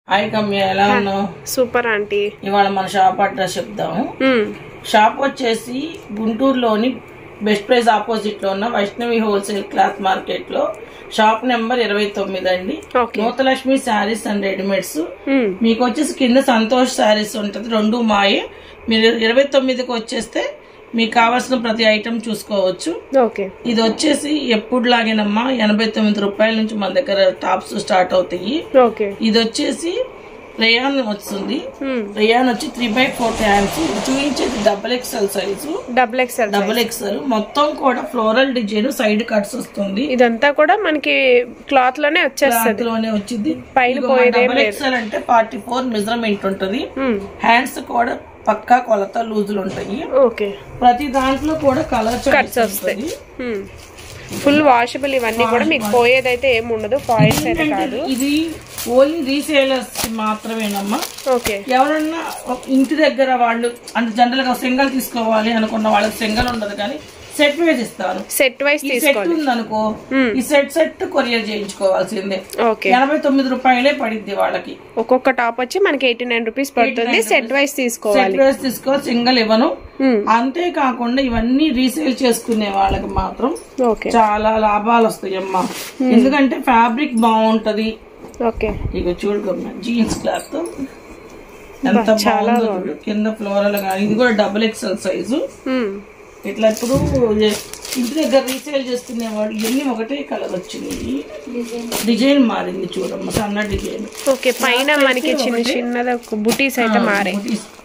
Hi Kamya, ఎలా ఉన్నావు? Super aunty. ఇవాళ మన షాప్ అడ్రస్ చెప్దాము. షాప్ వచ్చేసి గుంటూరులోని బెస్ట్ ప్రైస్ ఆపోజిట్ లో ఉన్న వైష్ణవి హోల్సేల్ క్లాత్ మార్కెట్ లో షాప్ నెంబర్ 29 అండి. Nuthalakshmi sarees and readymades. మీకు వచ్చేసి కింద సంతోష్ శారీస్ ఉంటది, 2 మాయే. మీరు 29కి వచ్చేస్తే మీకు కావాల్సిన ప్రతి ఐటమ్ చూసుకోవచ్చు. ఇది వచ్చేసి ఎప్పుడులాగేనమ్మా 89 రూపాయల నుంచి మన దగ్గర టాప్స్ స్టార్ట్ అవుతాయి. ఇది వచ్చేసి రేయాన్ వస్తుంది. రేయాన్ వచ్చి 3/4 హ్యాండ్స్. చూపించేది XXL సైజు. XXL మొత్తం కూడా ఫ్లోరల్ డిజైన్, సైడ్ కట్స్ వస్తుంది. ఇదంతా కూడా మనకి క్లాత్ లోనే వచ్చింది. XXL అంటే 44 మెజర్మెంట్ ఉంటది. హ్యాండ్స్ కూడా పక్కా కొలత లూజులు ఉంటాయి. ప్రతి దాంట్లో కూడా కలర్ కట్స్ వస్తాయి. Full washable. ఇవన్నీ కూడా మీకు పోయేదైతే ఏమి ఉండదు, ఫాయిల్స్ అయితే కాదు. ఇది ఓన్లీ రీసేలర్స్ మాత్రమేనమ్మా. ఎవరన్నా ఇంటి దగ్గర వాళ్ళు అంటే జనరల్ గా సింగల్ తీసుకోవాలి అనుకున్న వాళ్ళకి సింగల్ ఉండదు, కానీ సెట్ వైజ్ ఇస్తాను. సెట్ వైజ్ సెట్ ఉందనుకో, ఈ సెట్ కొరియర్ చేయించుకోవాల్సిందే. 89 రూపాయలే పడిద్ది వాళ్ళకి. ఒక్కొక్క టాప్ వచ్చి మనకి 89 రూపీస్ పడుతుంది. సెట్ వైజ్ తీసుకోవాలి. సింగల్ ఇవ్వను. అంతేకాకుండా ఇవన్నీ రీసేల్ చేసుకునే వాళ్ళకి మాత్రం చాలా లాభాలు వస్తాయి అమ్మా. ఎందుకంటే ఫ్యాబ్రిక్ బాగుంటది. ఇక చూడుకోమ్మా, జీన్స్ క్లాత్ ఎంత బాగుందో. కింద ఫ్లోరల్ గానీ, ఇది కూడా XXL సైజు. ఇట్లా ఇప్పుడు ఇంటి దగ్గర రీసేల్ చేసుకునే వాళ్ళు ఇవన్నీ ఒకటే కలర్ వచ్చింది. డిజైన్ మారింది చూడమ్మా, సన్న డిజైన్. పైన మనకి చిన్న చిన్న బుటీస్ అయితే మారాయి,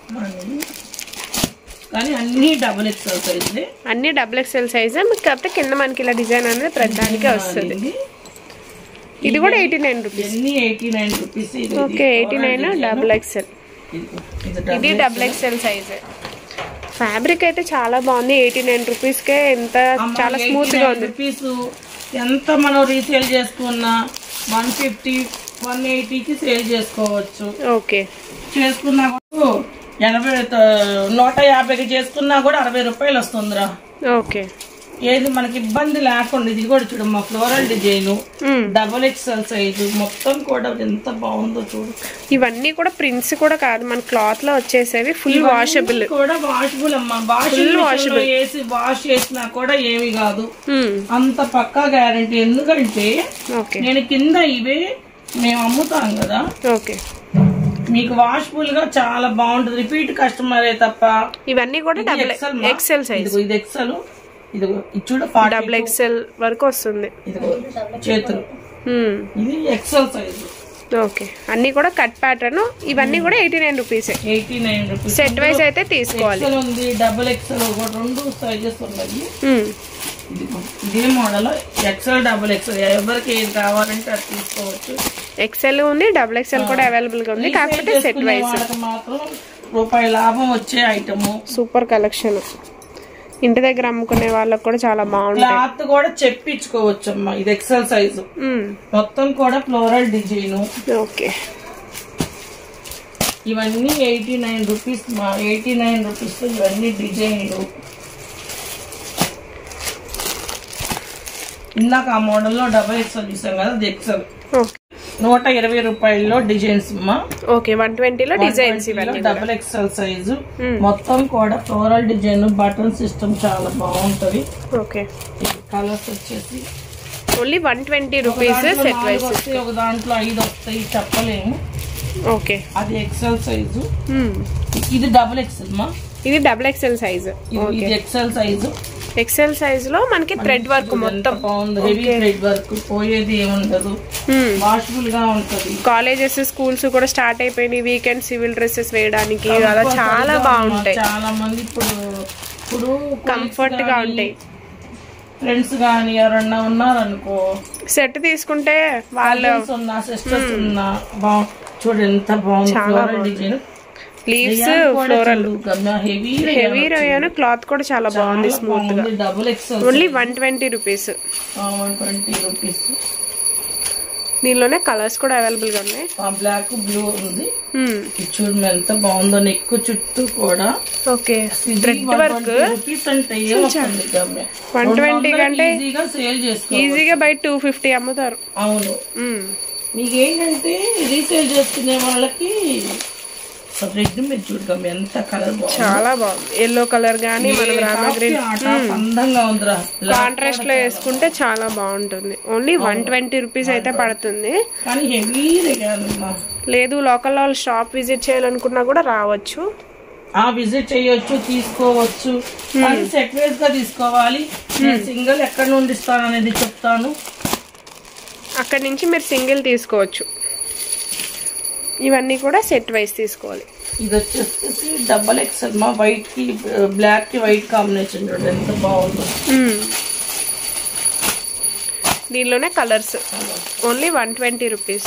కానీ అన్ని XXL సైజులే. అన్ని XXL సైజ్. కాకపోతే కింద మనకి ఇలా డిజైన్ అనేది ప్రతిదానికి వస్తుంది. ఇది కూడా 89 రూపీస్. 89 రూపీస్. 89 XXL. ఇది XXL సైజ్. ఫ్యాబ్రిక్ అయితే చాలా బాగుంది. 89 రూపీస్ కే ఎంత చాలా స్మూత్ గా ఉంది. ఎంత మనం రీసేల్ చేసుకున్నా 150, 180కి సేల్ చేసుకోవచ్చు. చేసుకున్నా కూడా 150కి చేసుకున్నా కూడా 60 రూపాయలు వస్తుందిరా. ఏది మనకి ఇబ్బంది లేకుండా. ఇది కూడా చూడమ్మా, ఫ్లోరల్ డిజైన్, XXL సైజు. మొత్తం కూడా ఎంత బాగుందో చూడు. ఇవన్నీ కూడా ప్రింట్స్ కూడా కాదు, మన క్లాత్ లో వచ్చేసేవి. ఫుల్ వాషబుల్ కూడా. వాషబుల్ అమ్మా. వాషబుల్ వేసి వాష్ చేసినా కూడా ఏమి కాదు, అంత పక్కా గ్యారంటీ. ఎందుకంటే నేను కింద ఇవే మేము అమ్ముతాం కదా. మీకు వాషబుల్ గా చాలా బాగుంటుంది. రిపీట్ కస్టమరే తప్ప. ఇవన్నీ కూడా XXL సైజ్. ఇది XXL. ఇది చూడ XXL వరకు వస్తుంది. చేతులు ఇది XL సైజు. అన్ని కూడా కట్ ప్యాటర్న్. ఇవన్నీ కూడా 89 రూపీస్. సెట్ వైజ్ అయితే తీసుకోవాలి. ఉంది XXL, 2 సైజెస్ ఉన్నాయి. ఇదే మోడల్ XL, XXL. ఎవరికి ఏది కావాలంటే అది తీసుకోవచ్చు. XL ఉంది, XXL కూడా అవైలబుల్ గా ఉంది. కాకపోతే సెట్ వైజ్ మాత్రం రూపాయి లాభం వచ్చే ఐటమ్. Super collection. ఇంటి దగ్గర అమ్ముకునే వాళ్ళకి కూడా చాలా బాగుంటుంది. క్లాత్ కూడా చెప్పించుకోవచ్చు అమ్మా. ఇది XL సైజు. మొత్తం కూడా ఫ్లోరల్ డిజైన్. ఇవన్నీ 89 రూపీస్. 89 రూపీస్ ఇవన్నీ డిజైన్లు. ఇందాక ఆ మోడల్లో XXL చూసాం కదా, అది XL. 120 రూపాయల్లో డిజైన్స్ అమ్మా. 120లో డిజైన్స్. XXL size. మొత్తం కూడా ఫ్లోరల్ డిజైన్, బటన్ సిస్టమ్ చాలా బాగుంటది. కలర్స్ వచ్చేసి ఓన్లీ 120 రూపీస్. సెట్ వైజ్ ఒక దాంట్లో 5 వస్తాయి, చెప్పలేము. అది XL సైజు. ఇది XXL అమ్మా. ఇది XXL సైజు. ఇది XL సైజు. XL సైజ్ లో మనకి థ్రెడ్ వర్క్ మొత్తం బాగుంది. హెవీ థ్రెడ్ వర్క్, పోయేది ఏముండదు, వాషబుల్ గా ఉంటది. కాలేజెస్, స్కూల్స్ కూడా స్టార్ట్ అయిపోయినాయి. వీకెండ్ సివిల్ డ్రెస్సెస్ వేయడానికి అలా చాలా బాగుంటాయి. చాలా మంది ఇప్పుడు కంఫర్ట్ గా ఉంటాయి. ఫ్రెండ్స్ గానీ ఎవరన్నా ఉన్నారనుకో, సెట్ తీసుకుంటే వాళ్ళు సిస్టర్స్ ఉన్నా చూడు ఎంత బాగుంది. Design leaves floral, heavy rayon. Cloth కూడా చాలా బాగుంది, స్మూత్ గా. Only 120 rupees. దీనిలోనే కలర్స్ కూడా అవైలబుల్ గా ఉన్నాయి. బ్లాక్, బ్లూ ఉంది. చూడు ఎంత బాగుందో. నెక్ చుట్టూ కూడా థ్రెడ్ వర్క్. 120 కంటే ఈజీగా బయట 250 అమ్ముతారు. అవును. మీకు ఏంటంటే రీసేల్ చేసుకునే వాళ్ళకి రెడ్ మీరు చూడగమ్మ ఎంత కలర్ బాగుంది, చాలా బాగుంది. ఎల్లో కలర్ గానీ మనం రామా గ్రీన్ అందంగా ఉందిరా. కాంట్రాస్ట్ లో వేసుకుంటే చాలా బాగుంటుంది. ఓన్లీ 120 రూపీస్ అయితే పడుతుంది. కానీ హెవీ లేదు లోకల్ వాళ్ళు షాప్ విజిట్ చేయాలనుకున్నా కూడా రావచ్చు, విజిట్ చేయొచ్చు, తీసుకోవచ్చు. కానీ సెట్ వైజ్ గా తీసుకోవాలి. నేను సింగిల్ ఎక్కడ నుండి ఇస్తాను అనేది చెప్తాను. అక్కడి నుంచి మీరు సింగిల్ తీసుకోవచ్చు. ఇవన్నీ కూడా సెట్ వైజ్ తీసుకోవాలి. ఇది వచ్చేసి డబల్ ఎక్సెల్ మా వైట్ కి బ్లాక్ కి వైట్ కాంబినేషన్ చూడండి ఎంత బాగుందో. దీనిలోనే కలర్స్ ఓన్లీ 120 రూపీస్.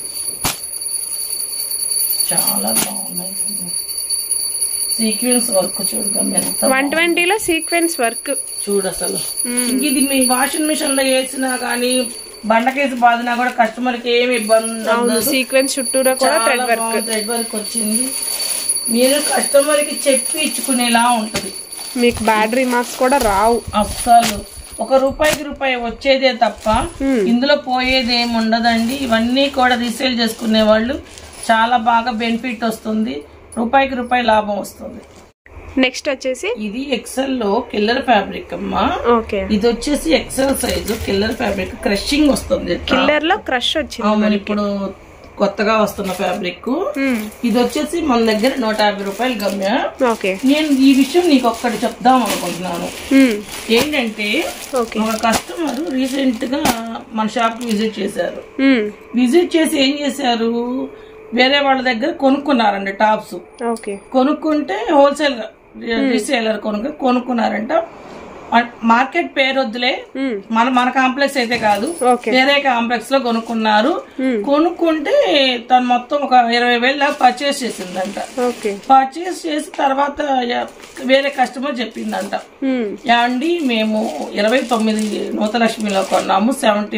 చాలా బాగున్నాయి. సీక్వెన్స్ వర్క్ చూడగా 120లో సీక్వెన్స్ వర్క్ చూడు అసలు. ఇది మీ వాషింగ్ మిషన్ లో వేసినా గానీ బండకేసి బాదినా కూడా కస్టమర్ కి ఏమి ఇబ్బంది. సీక్వెన్స్ చుట్టూరా కూడా థ్రెడ్ వర్క్ వచ్చింది. మీరు కస్టమర్ కి చెప్పి ఇచ్చుకునేలా ఉంటది. మీకు బ్యాడ్ రిమార్క్స్ కూడా రావు అస్సలు. ₹1 వచ్చేదే తప్ప ఇందులో పోయేది ఏమి ఉండదండి. ఇవన్నీ కూడా రీసేల్ చేసుకునే వాళ్ళు చాలా బాగా బెనిఫిట్ వస్తుంది. ₹1 లాభం వస్తుంది. నెక్స్ట్ వచ్చేసి ఇది ఎక్సెల్ లో కిల్లర్ ఫ్యాబ్రిక్ అమ్మా. ఇది వచ్చేసి XL size killer fabric, crushing వస్తుంది. కిల్లర్ లో క్రష్ వచ్చింది ఇప్పుడు కొత్తగా వస్తున్న ఫ్యాబ్రిక్. ఇది వచ్చేసి మన దగ్గర ₹150 గమ్య. నేను ఈ విషయం నీకు ఒక్కటి చెప్దాం అనుకుంటున్నాను. ఏంటంటే ఒక కస్టమర్ రీసెంట్ గా మన షాప్ కి విజిట్ చేశారు. విజిట్ చేసి ఏం చేశారు, వేరే వాళ్ళ దగ్గర కొనుక్కున్నారండి టాప్స్. కొనుక్కుంటే హోల్సేల్ గా రీసేలర్ కొనుక్కున్నారంట. మార్కెట్ పేరు వద్దులే, మన కాంప్లెక్స్ అయితే కాదు, వేరే కాంప్లెక్స్ లో కొనుక్కున్నారు. కొనుక్కుంటే తను మొత్తం ఒక 20,000 దాకా పర్చేస్ చేసిందంట. పర్చేస్ చేసి తర్వాత వేరే కస్టమర్ చెప్పిందంట, యాండి మేము 29 నూతలక్ష్మిలో కొన్నాము,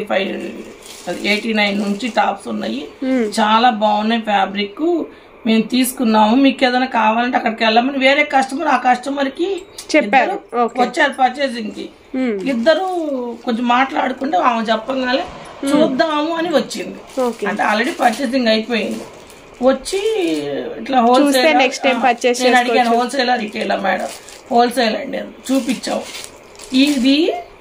89 నుంచి టాప్స్ ఉన్నాయి, చాలా బాగున్నాయి ఫ్యాబ్రిక్, మేము తీసుకున్నాము, మీకు ఏదైనా కావాలంటే అక్కడికి వెళ్ళమని వేరే కస్టమర్ ఆ కస్టమర్ కి చెప్పారు. వచ్చారు పర్చేసింగ్ కి. ఇద్దరు కొంచెం మాట్లాడుకుంటే ఆమె చెప్పగానే చూద్దాము అని వచ్చింది. అంటే ఆల్రెడీ పర్చేసింగ్ అయిపోయింది. వచ్చి ఇట్లా హోల్సేల్ నేను అడిగాను, హోల్సేలా రిటైలా మేడం? హోల్సేల్ అండి. చూపించాము. ఇది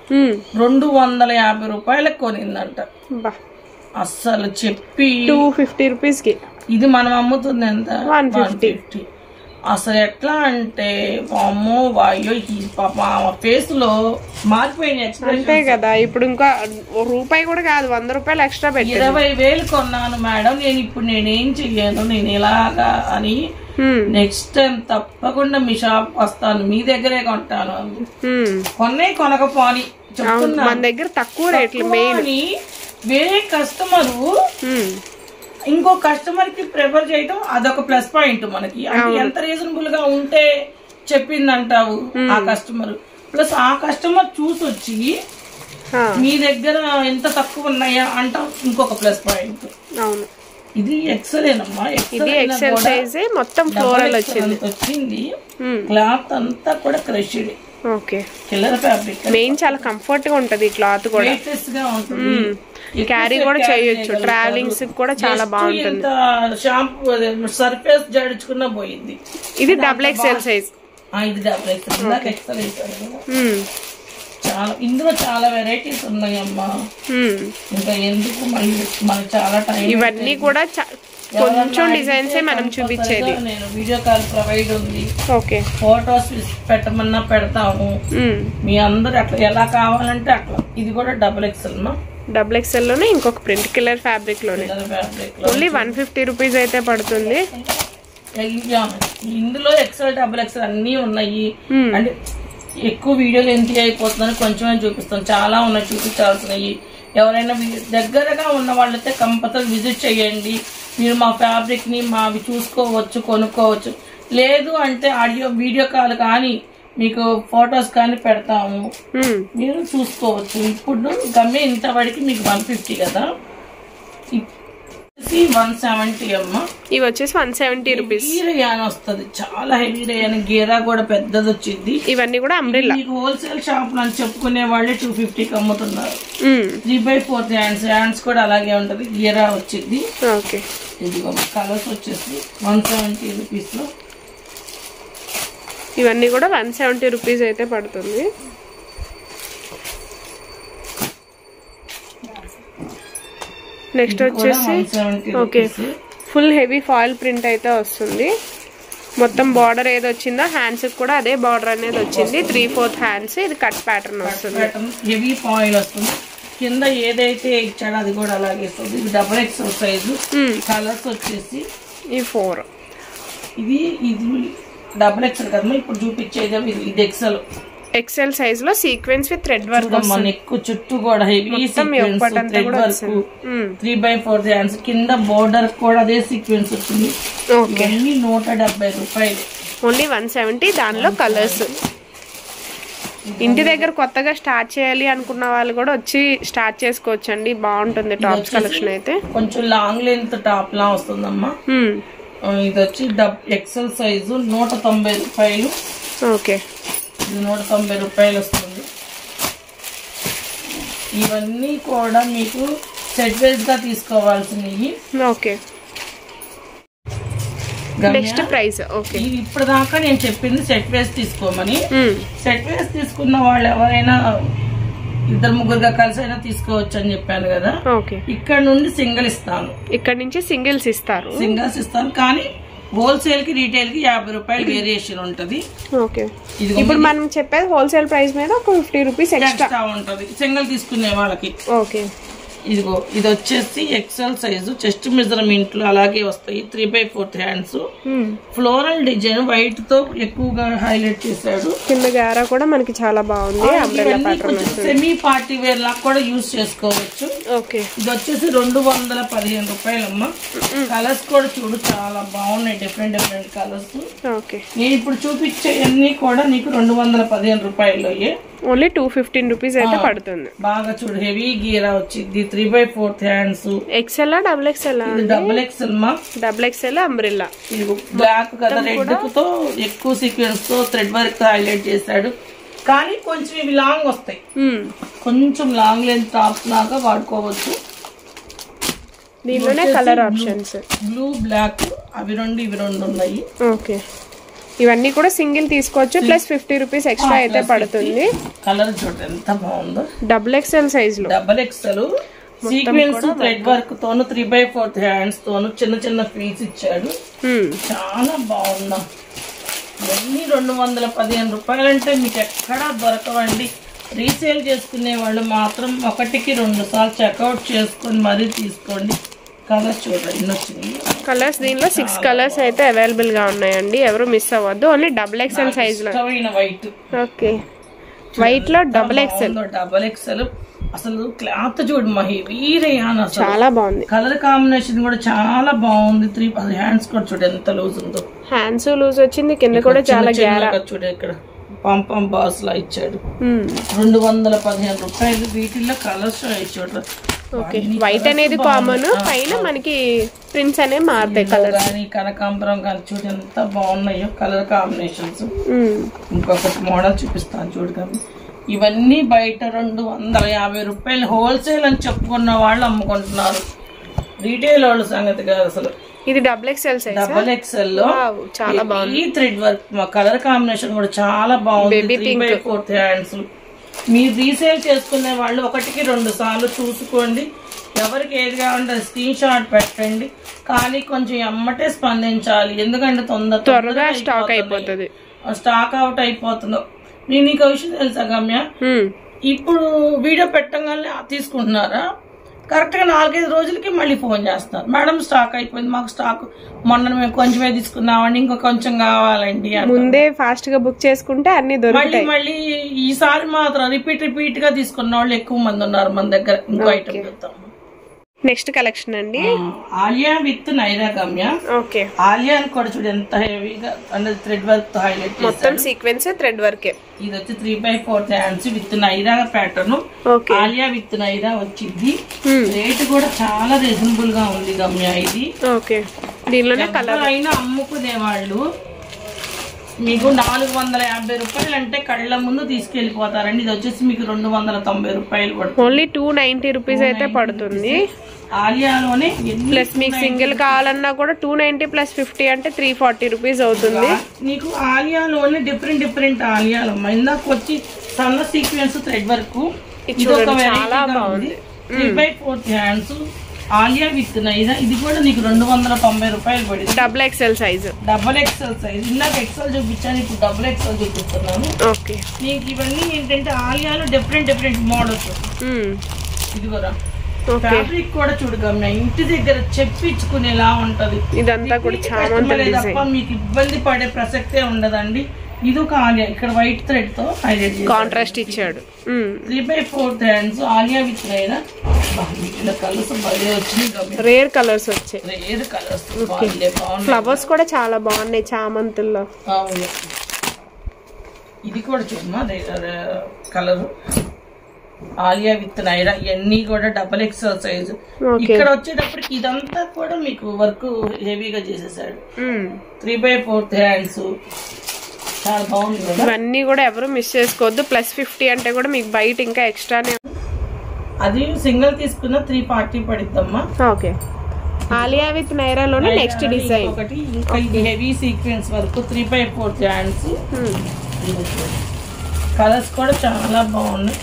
₹250 కొనిందంట. అస్సలు చెప్పి 250 రూపీస్ కి. ఇది మనం అమ్ముతుంది ఎంత? 150. అసలు ఎట్లా అంటే అమ్మో వాయో, ఈ పాప ఫేస్ లో మారిపోయిన అంతే కదా. ఇప్పుడు ఇంకా ₹1 కూడా కాదు, ₹100 ఎక్స్ట్రా పెట్టి 20,000 కొన్నాను మేడం. నేనేం చెయ్యను, నేను ఇలాగా అని నెక్స్ట్ టైం తప్పకుండా మీ షాప్ వస్తాను, మీ దగ్గరే కొంటాను. కొనకపోని చెప్తున్నా, మన దగ్గర తక్కువ రేట్లు మెయిన్. వేరే కస్టమరు ఇంకో కస్టమర్ కి ప్రిఫర్ చేయటం అదొక ప్లస్ పాయింట్ మనకి. అంటే ఎంత రీజనబుల్ గా ఉంటే చెప్పిందంటావు ఆ కస్టమర్, ప్లస్ ఆ కస్టమర్ చూసి వచ్చి మీ దగ్గర ఎంత తక్కువ ఉన్నాయా అంటాం, ఇంకొక ప్లస్ పాయింట్. అవును, ఇది ఎక్సెలేనమ్మా. ఇది ఎక్సెల్ సైజ్, మొత్తం ఫ్లోరల్ వచ్చింది. క్లాత్ అంతా కూడా క్రష్డ్. కిల్లర్ ఫ్యాబ్రిక్ మెయిన్, చాలా కంఫర్ట్ గా ఉంటది. క్లాత్ కూడా గా ఉంటుంది, క్యారీ కూడా చేయొచ్చు, ట్రావెలింగ్స్ కూడా చాలా బాగుంటుంది. షాంపూ సర్ఫేస్ జడుచుకున్నా పోయింది. ఇది XXL సైజ్. ఇది XXL. చాలా ఇందులో చాలా వెరైటీస్ ఉన్నాయమ్మా. ఇంకా ఎందుకు మనకి చాలా టైం. ఇవన్నీ కూడా కొంచెం డిజైన్స్ మనం చూపించేది. నేను వీడియో కాల్ ప్రొవైడ్ ఉంది. ఫోటోస్ పెట్టమన్నా పెడతాము. మీ అందరు అట్లా ఎలా కావాలంటే అట్లా. ఇది కూడా XXL లోనే ఇంకొక ప్రింట్ కిల్లర్ ఫ్యాబ్రిక్ లోనే ఓన్లీ 150 రూపీస్ అయితే పడుతుంది. ఇందులో XL XXL అన్ని ఉన్నాయి. అంటే ఎక్కువ వీడియోలు ఎంత అయిపోతుందని కొంచెమే చూపిస్తాం, చాలా ఉన్నాయి చూపించాల్సినవి. ఎవరైనా దగ్గరగా ఉన్న వాళ్ళైతే కంపల్సరీ విజిట్ చేయండి. మీరు మా ఫ్యాబ్రిక్ ని మావి చూసుకోవచ్చు, కొనుక్కోవచ్చు. లేదు అంటే వీడియో కాల్ కానీ మీకు ఫొటోస్ కానీ పెడతాము, మీరు చూసుకోవచ్చు. ఇప్పుడు గమ్మే ఇంతవరకు మీకు 150 కదా. వచ్చేసి 170 అమ్మ. ఇవి వచ్చేసి 170 రూపీస్. ఈ రేయాన్ వస్తుంది, చాలా హెవీ రేయాన్, గేరా కూడా పెద్దది వచ్చింది. ఇవన్నీ కూడా అంబ్రెల్లా. హోల్సేల్ షాప్ అని చెప్పుకునే వాళ్ళే 250కి అమ్ముతున్నారు. 3/4 హ్యాండ్స్ కూడా అలాగే ఉంటది, గేరా వచ్చింది. ఓకే, ఇదిగో కలర్స్ వచ్చేసి 170 రూపీస్ లో. ఇవన్నీ కూడా 170 రూపీస్ అయితే పడుతుంది. నెక్స్ట్ వచ్చేసి okay, full heavy foil print అయితే వస్తుంది. మొత్తం బార్డర్ ఏది వచ్చిందో హ్యాండ్స్ కూడా అదే బార్డర్ అనేది వచ్చింది. 3/4 హ్యాండ్స్. ఇది కట్ ప్యాటర్న్ వస్తుంది, హెవీ ఫాయిల్ వస్తుంది. కింద ఏదైతే ఇచ్చాడో అది కూడా అలాగే వస్తుంది. ఇది XXL సైజు. కలర్స్ వచ్చేసి ఈ 4. ఇది XXL కదమ్మా, ఇప్పుడు చూపించేది ఇది XL సైజ్ లో సీక్వెన్స్ విత్ థ్రెడ్ వర్క్. ఎక్కువ చుట్టూ కూడా heavy sequence thread work. 3/4 hands. కింద బోర్డర్ కూడా అదే సీక్వెన్స్ వచ్చింది. ఇవన్నీ 170 రూపాయలు. ఓన్లీ 170. దానిలో కలర్స్. ఇంటి దగ్గర కొత్తగా స్టార్ట్ చేయాలి అనుకున్న వాళ్ళు కూడా వచ్చి స్టార్ట్ చేసుకోవచ్చు అండి. బాగుంటుంది టాప్స్ కలెక్షన్ అయితే. కొంచెం లాంగ్ లెంత్ టాప్ లా వస్తుందమ్మా. ఇది వచ్చి XL సైజు 190 రూపాయలు. ఓకే, 190 రూపాయలు వస్తుంది. ఇవన్నీ కూడా మీకు సెట్ వైజ్ గా తీసుకోవాల్సినవి. Okay, next price. ఓకే, ఇప్పుడు దాకా నేను చెప్పింది సెట్ వైజ్ తీసుకోమని. సెట్ వైజ్ తీసుకున్న వాళ్ళు ఎవరైనా 2-3గా కలిసి అయినా తీసుకోవచ్చు అని చెప్పాను కదా. ఓకే, ఇక్కడ నుండి సింగిల్ ఇస్తాను. ఇక్కడ నుంచి సింగిల్స్ ఇస్తాను కానీ హోల్సేల్ కి రీటైల్ కి 50 రూపాయలు వేరియేషన్ ఉంటది. ఓకే, ఇప్పుడు మనం చెప్పేది హోల్సేల్ ప్రైస్ మీద ఒక 50 రూపీస్ ఎక్స్ట్రా ఉంటది సింగిల్ తీసుకునే వాళ్ళకి. ఓకే, ఇదిగో ఇది వచ్చేసి XL సైజు. చెస్ట్ మెజర్మెంట్ లో అలాగే వస్తాయి. 3/4 హ్యాండ్స్. ఫ్లోరల్ డిజైన్ వైట్ తో ఎక్కువగా హైలైట్ చేశాడు. కింద గారా కూడా మనకి చాలా బాగుంది. Umbrella pattern semi party wear లా కూడా యూజ్ చేసుకోవచ్చు. ఓకే, ఇది వచ్చేసి 215 రూపాయలమ్మా. కలర్స్ కూడా చూడు చాలా బాగున్నాయి, డిఫరెంట్ కలర్స్. ఓకే, నేను ఇప్పుడు చూపించే అన్ని కూడా నీకు 215 రూపాయలు. ఓన్లీ 215 రూపీస్ అయితే పడుతుంది. బాగా చూడు, హెవీ గీరా వచ్చింది. 3/4 హ్యాండ్స్. XL XXL XXL మా. XXL umbrella. ఇది బ్లాక్ కదా, రెడ్ తో ఎక్కువ సీక్వెన్స్ తో థ్రెడ్ వర్క్ హైలైట్ చేశాడు. కానీ కొంచెం ఇవి లాంగ్ వస్తాయి. కొంచెం లాంగ్ లెంత్ టాప్ లాగా వాడుకోవచ్చు. దీనిలోనే కలర్ ఆప్షన్స్ బ్లూ బ్లాక్ అవి రెండు ఉన్నాయి. ఓకే, ఇవన్నీ కూడా సింగిల్ తీసుకోవచ్చు. ప్లస్ 50 రూపీస్ ఎక్స్ట్రా అయితే పడుతుంది. కలర్ చూడండి ఎంత బాగుందో. XXL సైజ్ లో XXL సీక్వెన్స్ థ్రెడ్ వర్క్ తోను 3/4 హ్యాండ్స్ తోను చిన్న చిన్న ఫీల్స్ ఇచ్చాడు. చాలా బాగుందా. ఇవన్నీ 215 రూపాయలు అంటే మీకు ఎక్కడా దొరకవండి. రీసేల్ చేసుకునే వాళ్ళు మాత్రం 1కి 2 సార్లు చెక్అవుట్ చేసుకొని మరీ తీసుకోండి. కలర్స్ చూడండి ఎన్ని వచ్చినాయి. కలర్స్ దీనిలో 6 కలర్స్ అయితే అవైలబుల్ గా ఉన్నాయండి. ఎవరు మిస్ అవ్వద్దు. ఓన్లీ XXL సైజ్ లో. వైట్. ఓకే, వైట్ లో XXL. అసలు క్లాత్ చూడు హెవీ చాలా బాగుంది. కలర్ కాంబినేషన్ కూడా చాలా బాగుంది. 3 హ్యాండ్స్ కూడా చూడు ఎంత లూజ్ ఉందో. హ్యాండ్స్ లూజ్ వచ్చింది. కింద కూడా చాలా గ్యారా చూడు. ఇక్కడ పంపం బాస్ లా ఇచ్చాడు. 215 రూపాయలు. వీటిల్లో కలర్స్ చూడరు. ఓకే, వైట్ అనేది కామన్. పైన మనకి ప్రింట్స్ అనేవి మారుతాయి. కలర్ కానీ కనకాంబరం కానీ చూడు ఎంత బాగున్నాయో కలర్ కాంబినేషన్స్. ఇంకొకటి మోడల్ చూపిస్తాను చూడు. కానీ ఇవన్నీ బయట 250 రూపాయలు హోల్సేల్ అని చెప్పుకున్న వాళ్ళు అమ్ముకుంటున్నారు. రీటైల్ వాళ్ళ సంగతి కాదు అసలు. ఇది XXL సైజ్. XXL లో చాలా బాగుంది. ఈ థ్రెడ్ వర్క్ కలర్ కాంబినేషన్ కూడా చాలా బాగుంది. 3/4 హ్యాండ్స్. మీరు రీసేల్ చేసుకునే వాళ్ళు 1కి 2 సార్లు చూసుకోండి. ఎవరికి ఏది కావాలంటే స్క్రీన్ షాట్ పెట్టండి. కానీ కొంచెం ఎమ్మటే స్పందించాలి. ఎందుకంటే త్వరగా స్టాక్ అయిపోతుంది. స్టాక్ అవుట్ అయిపోతుందో. నేను నీకు విషయం తెలుసా గమ్య, ఇప్పుడు వీడియో పెట్టగానే తీసుకుంటున్నారా, కరెక్ట్ గా 4-5 రోజులకి మళ్ళీ ఫోన్ చేస్తారు. మేడం స్టాక్ అయిపోయింది, మాకు స్టాక్ మొన్న మేము కొంచెమే తీసుకున్నామండి, ఇంకో కొంచెం కావాలండి. ముందే ఫాస్ట్ గా బుక్ చేసుకుంటే అన్ని దొరుకుతాయి. మళ్ళీ ఈసారి మాత్రం రిపీట్ గా తీసుకున్న వాళ్ళు ఎక్కువ మంది ఉన్నారు మన దగ్గర. ఇంకో ఐటమ్ చూద్దాం. నెక్స్ట్ కలెక్షన్ అండి ఆలియా విత్ నైరా గమ్య. ఓకే, ఆలియా అని కూడా చూడు ఎంత హెవీగా అంటే థ్రెడ్ వర్క్ తో హైలైట్ చేశారు. మొత్తం సీక్వెన్స్ థ్రెడ్ వర్క్. ఇది వచ్చి 3/4 hands with Naira pattern. Alia with Naira వచ్చింది. రేట్ కూడా చాలా రీజనబుల్ గా ఉంది గమ్య ఇది. ఓకే, దీనిలోనే కలర్ అయినా అమ్ముకునే వాళ్ళు మీకు 450 రూపాయలు అంటే కళ్ళ ముందు తీసుకెళ్లిపోతారండి. ఇది వచ్చేసి మీకు 290 రూపాయలు పడుతుంది. ఓన్లీ 290 రూపీస్ అయితే పడుతుంది. ఆలియాలోనే ప్లస్ మీకు సింగిల్ కావాలన్నా కూడా 290 + 50 అంటే 340 రూపీస్ అవుతుంది. నీకు ఆలియాలోనే డిఫరెంట్ ఆలియాలు ఇందాక వచ్చి సన్న సీక్వెన్స్ థ్రెడ్ వర్క్ చాలా బాగుంది. 3/4 హ్యాండ్స్ ఆలియా విత్ నైరా. ఇది కూడా నీకు 290 రూపాయలు పడింది. Double X L size. ఇందాక ఎక్స్ఎల్ చూపించాను, ఇప్పుడు డబుల్ ఎక్స్ఎల్ చూపిస్తున్నాను. ఓకే, నీకు ఇవన్నీ ఏంటంటే ఆలియాలో డిఫరెంట్ మోడల్స్. ఇది కూడా ఫ్యాబ్రిక్ కూడా చూడగమ్మ ఇంటి దగ్గర చెప్పించుకునేలా ఉంటది. ఇదంతా కూడా చాలా మీకు ఇబ్బంది పడే ప్రసక్తే ఉండదండి. ఇది ఒక ఆలియా ఇక్కడ వైట్ థ్రెడ్ తో హైలైట్ కాంట్రాస్ట్ ఇచ్చాడు. 3/4 hands Alia with Naira. Colours బాగా వచ్చినాయి, రేర్ కలర్స్ వచ్చాయి. రేర్ కలర్స్ ఫ్లవర్స్ కూడా చాలా బాగున్నాయి చామంతుల్లో. ఇది కూడా చూడమ్మా కలర్ ఆలియా విత్ నైరా. ఇవన్నీ కూడా డబల్ ఎక్స్ఎల్ సైజు. ఇక్కడ వచ్చేటప్పటికి ఇదంతా కూడా మీకు వర్క్ హెవీగా చేసేసాడు. 3/4 హ్యాండ్స్ చాలా బాగుంది. ఇవన్నీ కూడా ఎవరు మిస్ చేసుకోవద్దు. +50 అంటే కూడా మీకు బయట ఇంకా ఎక్స్ట్రానే. అది సింగిల్ తీసుకున్న 340 పడిద్దమ్మా. ఓకే, ఆలియా విత్ నైరాలోనే నెక్స్ట్ డిజైన్ ఒకటి ఇంకా heavy sequence work 3/4 hands. Colours కూడా చాలా బాగున్నాయి.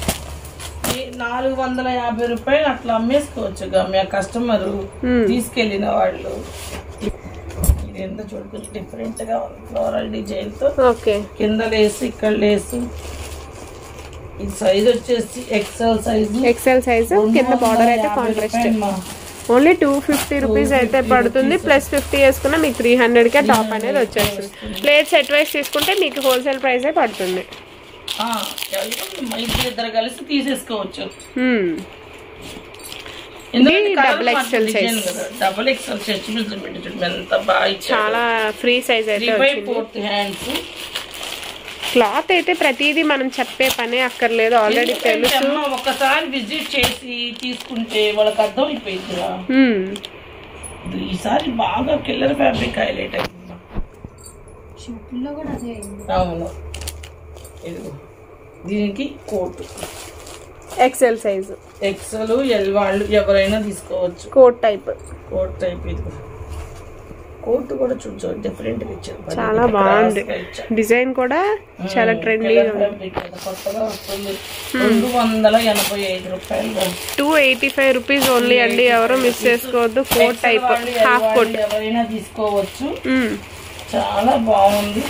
450 రూపాయలు అట్లా అమ్మేసుకోవచ్చు గమ్య కస్టమర్ తీసుకెళ్లిన వాళ్ళు. ఇది ఎంత చూడుకోవచ్చు డిఫరెంట్ గా ఉంది ఫ్లోరల్ డిజైన్ తో. కింద లేసు ఇక్కడ లేసు. ఇది సైజ్ వచ్చేసి ఎక్సెల్ సైజ్. కింద బార్డర్ అయితే కాంట్రాస్ట్. ఓన్లీ 250 రూపీస్ అయితే పడుతుంది. +50 వేసుకున్నా మీకు 300 కే టాప్ అనేది వచ్చేస్తుంది. ప్లేట్ సెట్ వైస్ తీసుకుంటే మీకు హోల్సేల్ ప్రైస్ పడుతుంది. ఇద్దరు కలిసి తీసేసుకోవచ్చు. డబుల్ ఎక్స్ఎల్ చాలా ఫ్రీ సైజ్ అయితే. 3/4 హ్యాండ్స్. క్లాత్ అయితే ప్రతిదీ మనం చెప్పే పనే అక్కర్లేదు, ఆల్రెడీ తెలుసు. ఒకసారి విజిట్ చేసి తీసుకుంటే వాళ్ళకి అర్థం అయిపోయింది. ఈసారి బాగా కిల్లర్ ఫ్యాబ్రిక్ హైలైట్ అయింది. అవును, దీనికి coat X L size. X L L వాళ్ళు ఎవరైనా తీసుకోవచ్చు. కోట్ టైప్ ఇది కోట్ కూడా చూడచ్చు డిఫరెంట్ గా ఇచ్చారు. చాలా బాగుంది డిజైన్ కూడా చాలా ట్రెండీగా కొత్తగా వస్తుంది. 285 రూపాయలు. 285 రూపీస్ ఓన్లీ అండి. ఎవరు మిస్ చేసుకోవద్దు. కోట్ టైప్ హాఫ్ కోట్ ఎవరైనా తీసుకోవచ్చు. చాలా బాగుంది.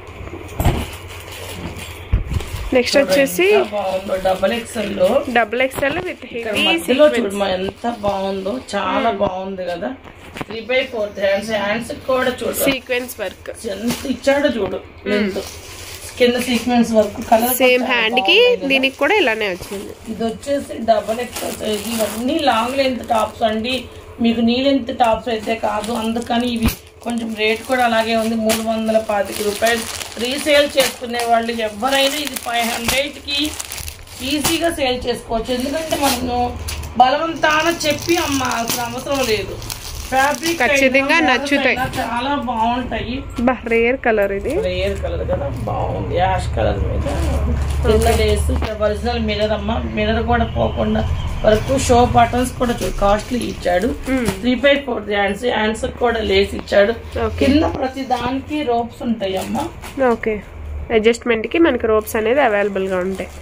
నెక్స్ట్ వచ్చేసి డబుల్ ఎక్స్ఎల్ విత్ చూడమా ఎంత బాగుందో. చాలా బాగుంది కదా. 3/4 హ్యాండ్స్ కూడా చూడు సీక్వెన్స్ వర్క్ ఎంత ఇచ్చాడో చూడు. కింద sequence work colour same hand కి దీనికి కూడా ఇలానే వచ్చింది. ఇది వచ్చేసి డబుల్ ఎక్స్ఎల్. ఇవన్నీ లాంగ్ లెంత్ టాప్స్ అండి. మీకు నీ లెంత్ టాప్స్ అయితే కాదు. అందుకని ఇవి కొంచెం రేట్ కూడా అలాగే ఉంది. 325 రూపాయలు. రీసేల్ చేసుకునే వాళ్ళు ఎవరైనా ఇది 500కి ఈజీగా సేల్ చేసుకోవచ్చు. ఎందుకంటే మనము బలవంతాన చెప్పి అమ్మాల్సిన అవసరం లేదు. ఫ్యాబ్రిక్ ఖచ్చితంగా నచ్చుతాయి. చాలా బాగుంటాయి. Rare colour. ఇది రేర్ కలర్ కదా, బాగుంది. యాష్ కలర్ మీద ఒరిజినల్ మిర్రర్ అమ్మ. మిర్రర్ కూడా పోకుండా వరకు షో బటన్స్ కూడా కాస్ట్లీ ఇచ్చాడు. 3/4 హ్యాండ్స్ కూడా లేస్ ఇచ్చాడు. కింద ప్రతి దానికి రోప్స్ ఉంటాయి అమ్మా. ఓకే, అడ్జస్ట్మెంట్ కి మనకి రోప్స్ అనేది అవైలబుల్ గా ఉంటాయి.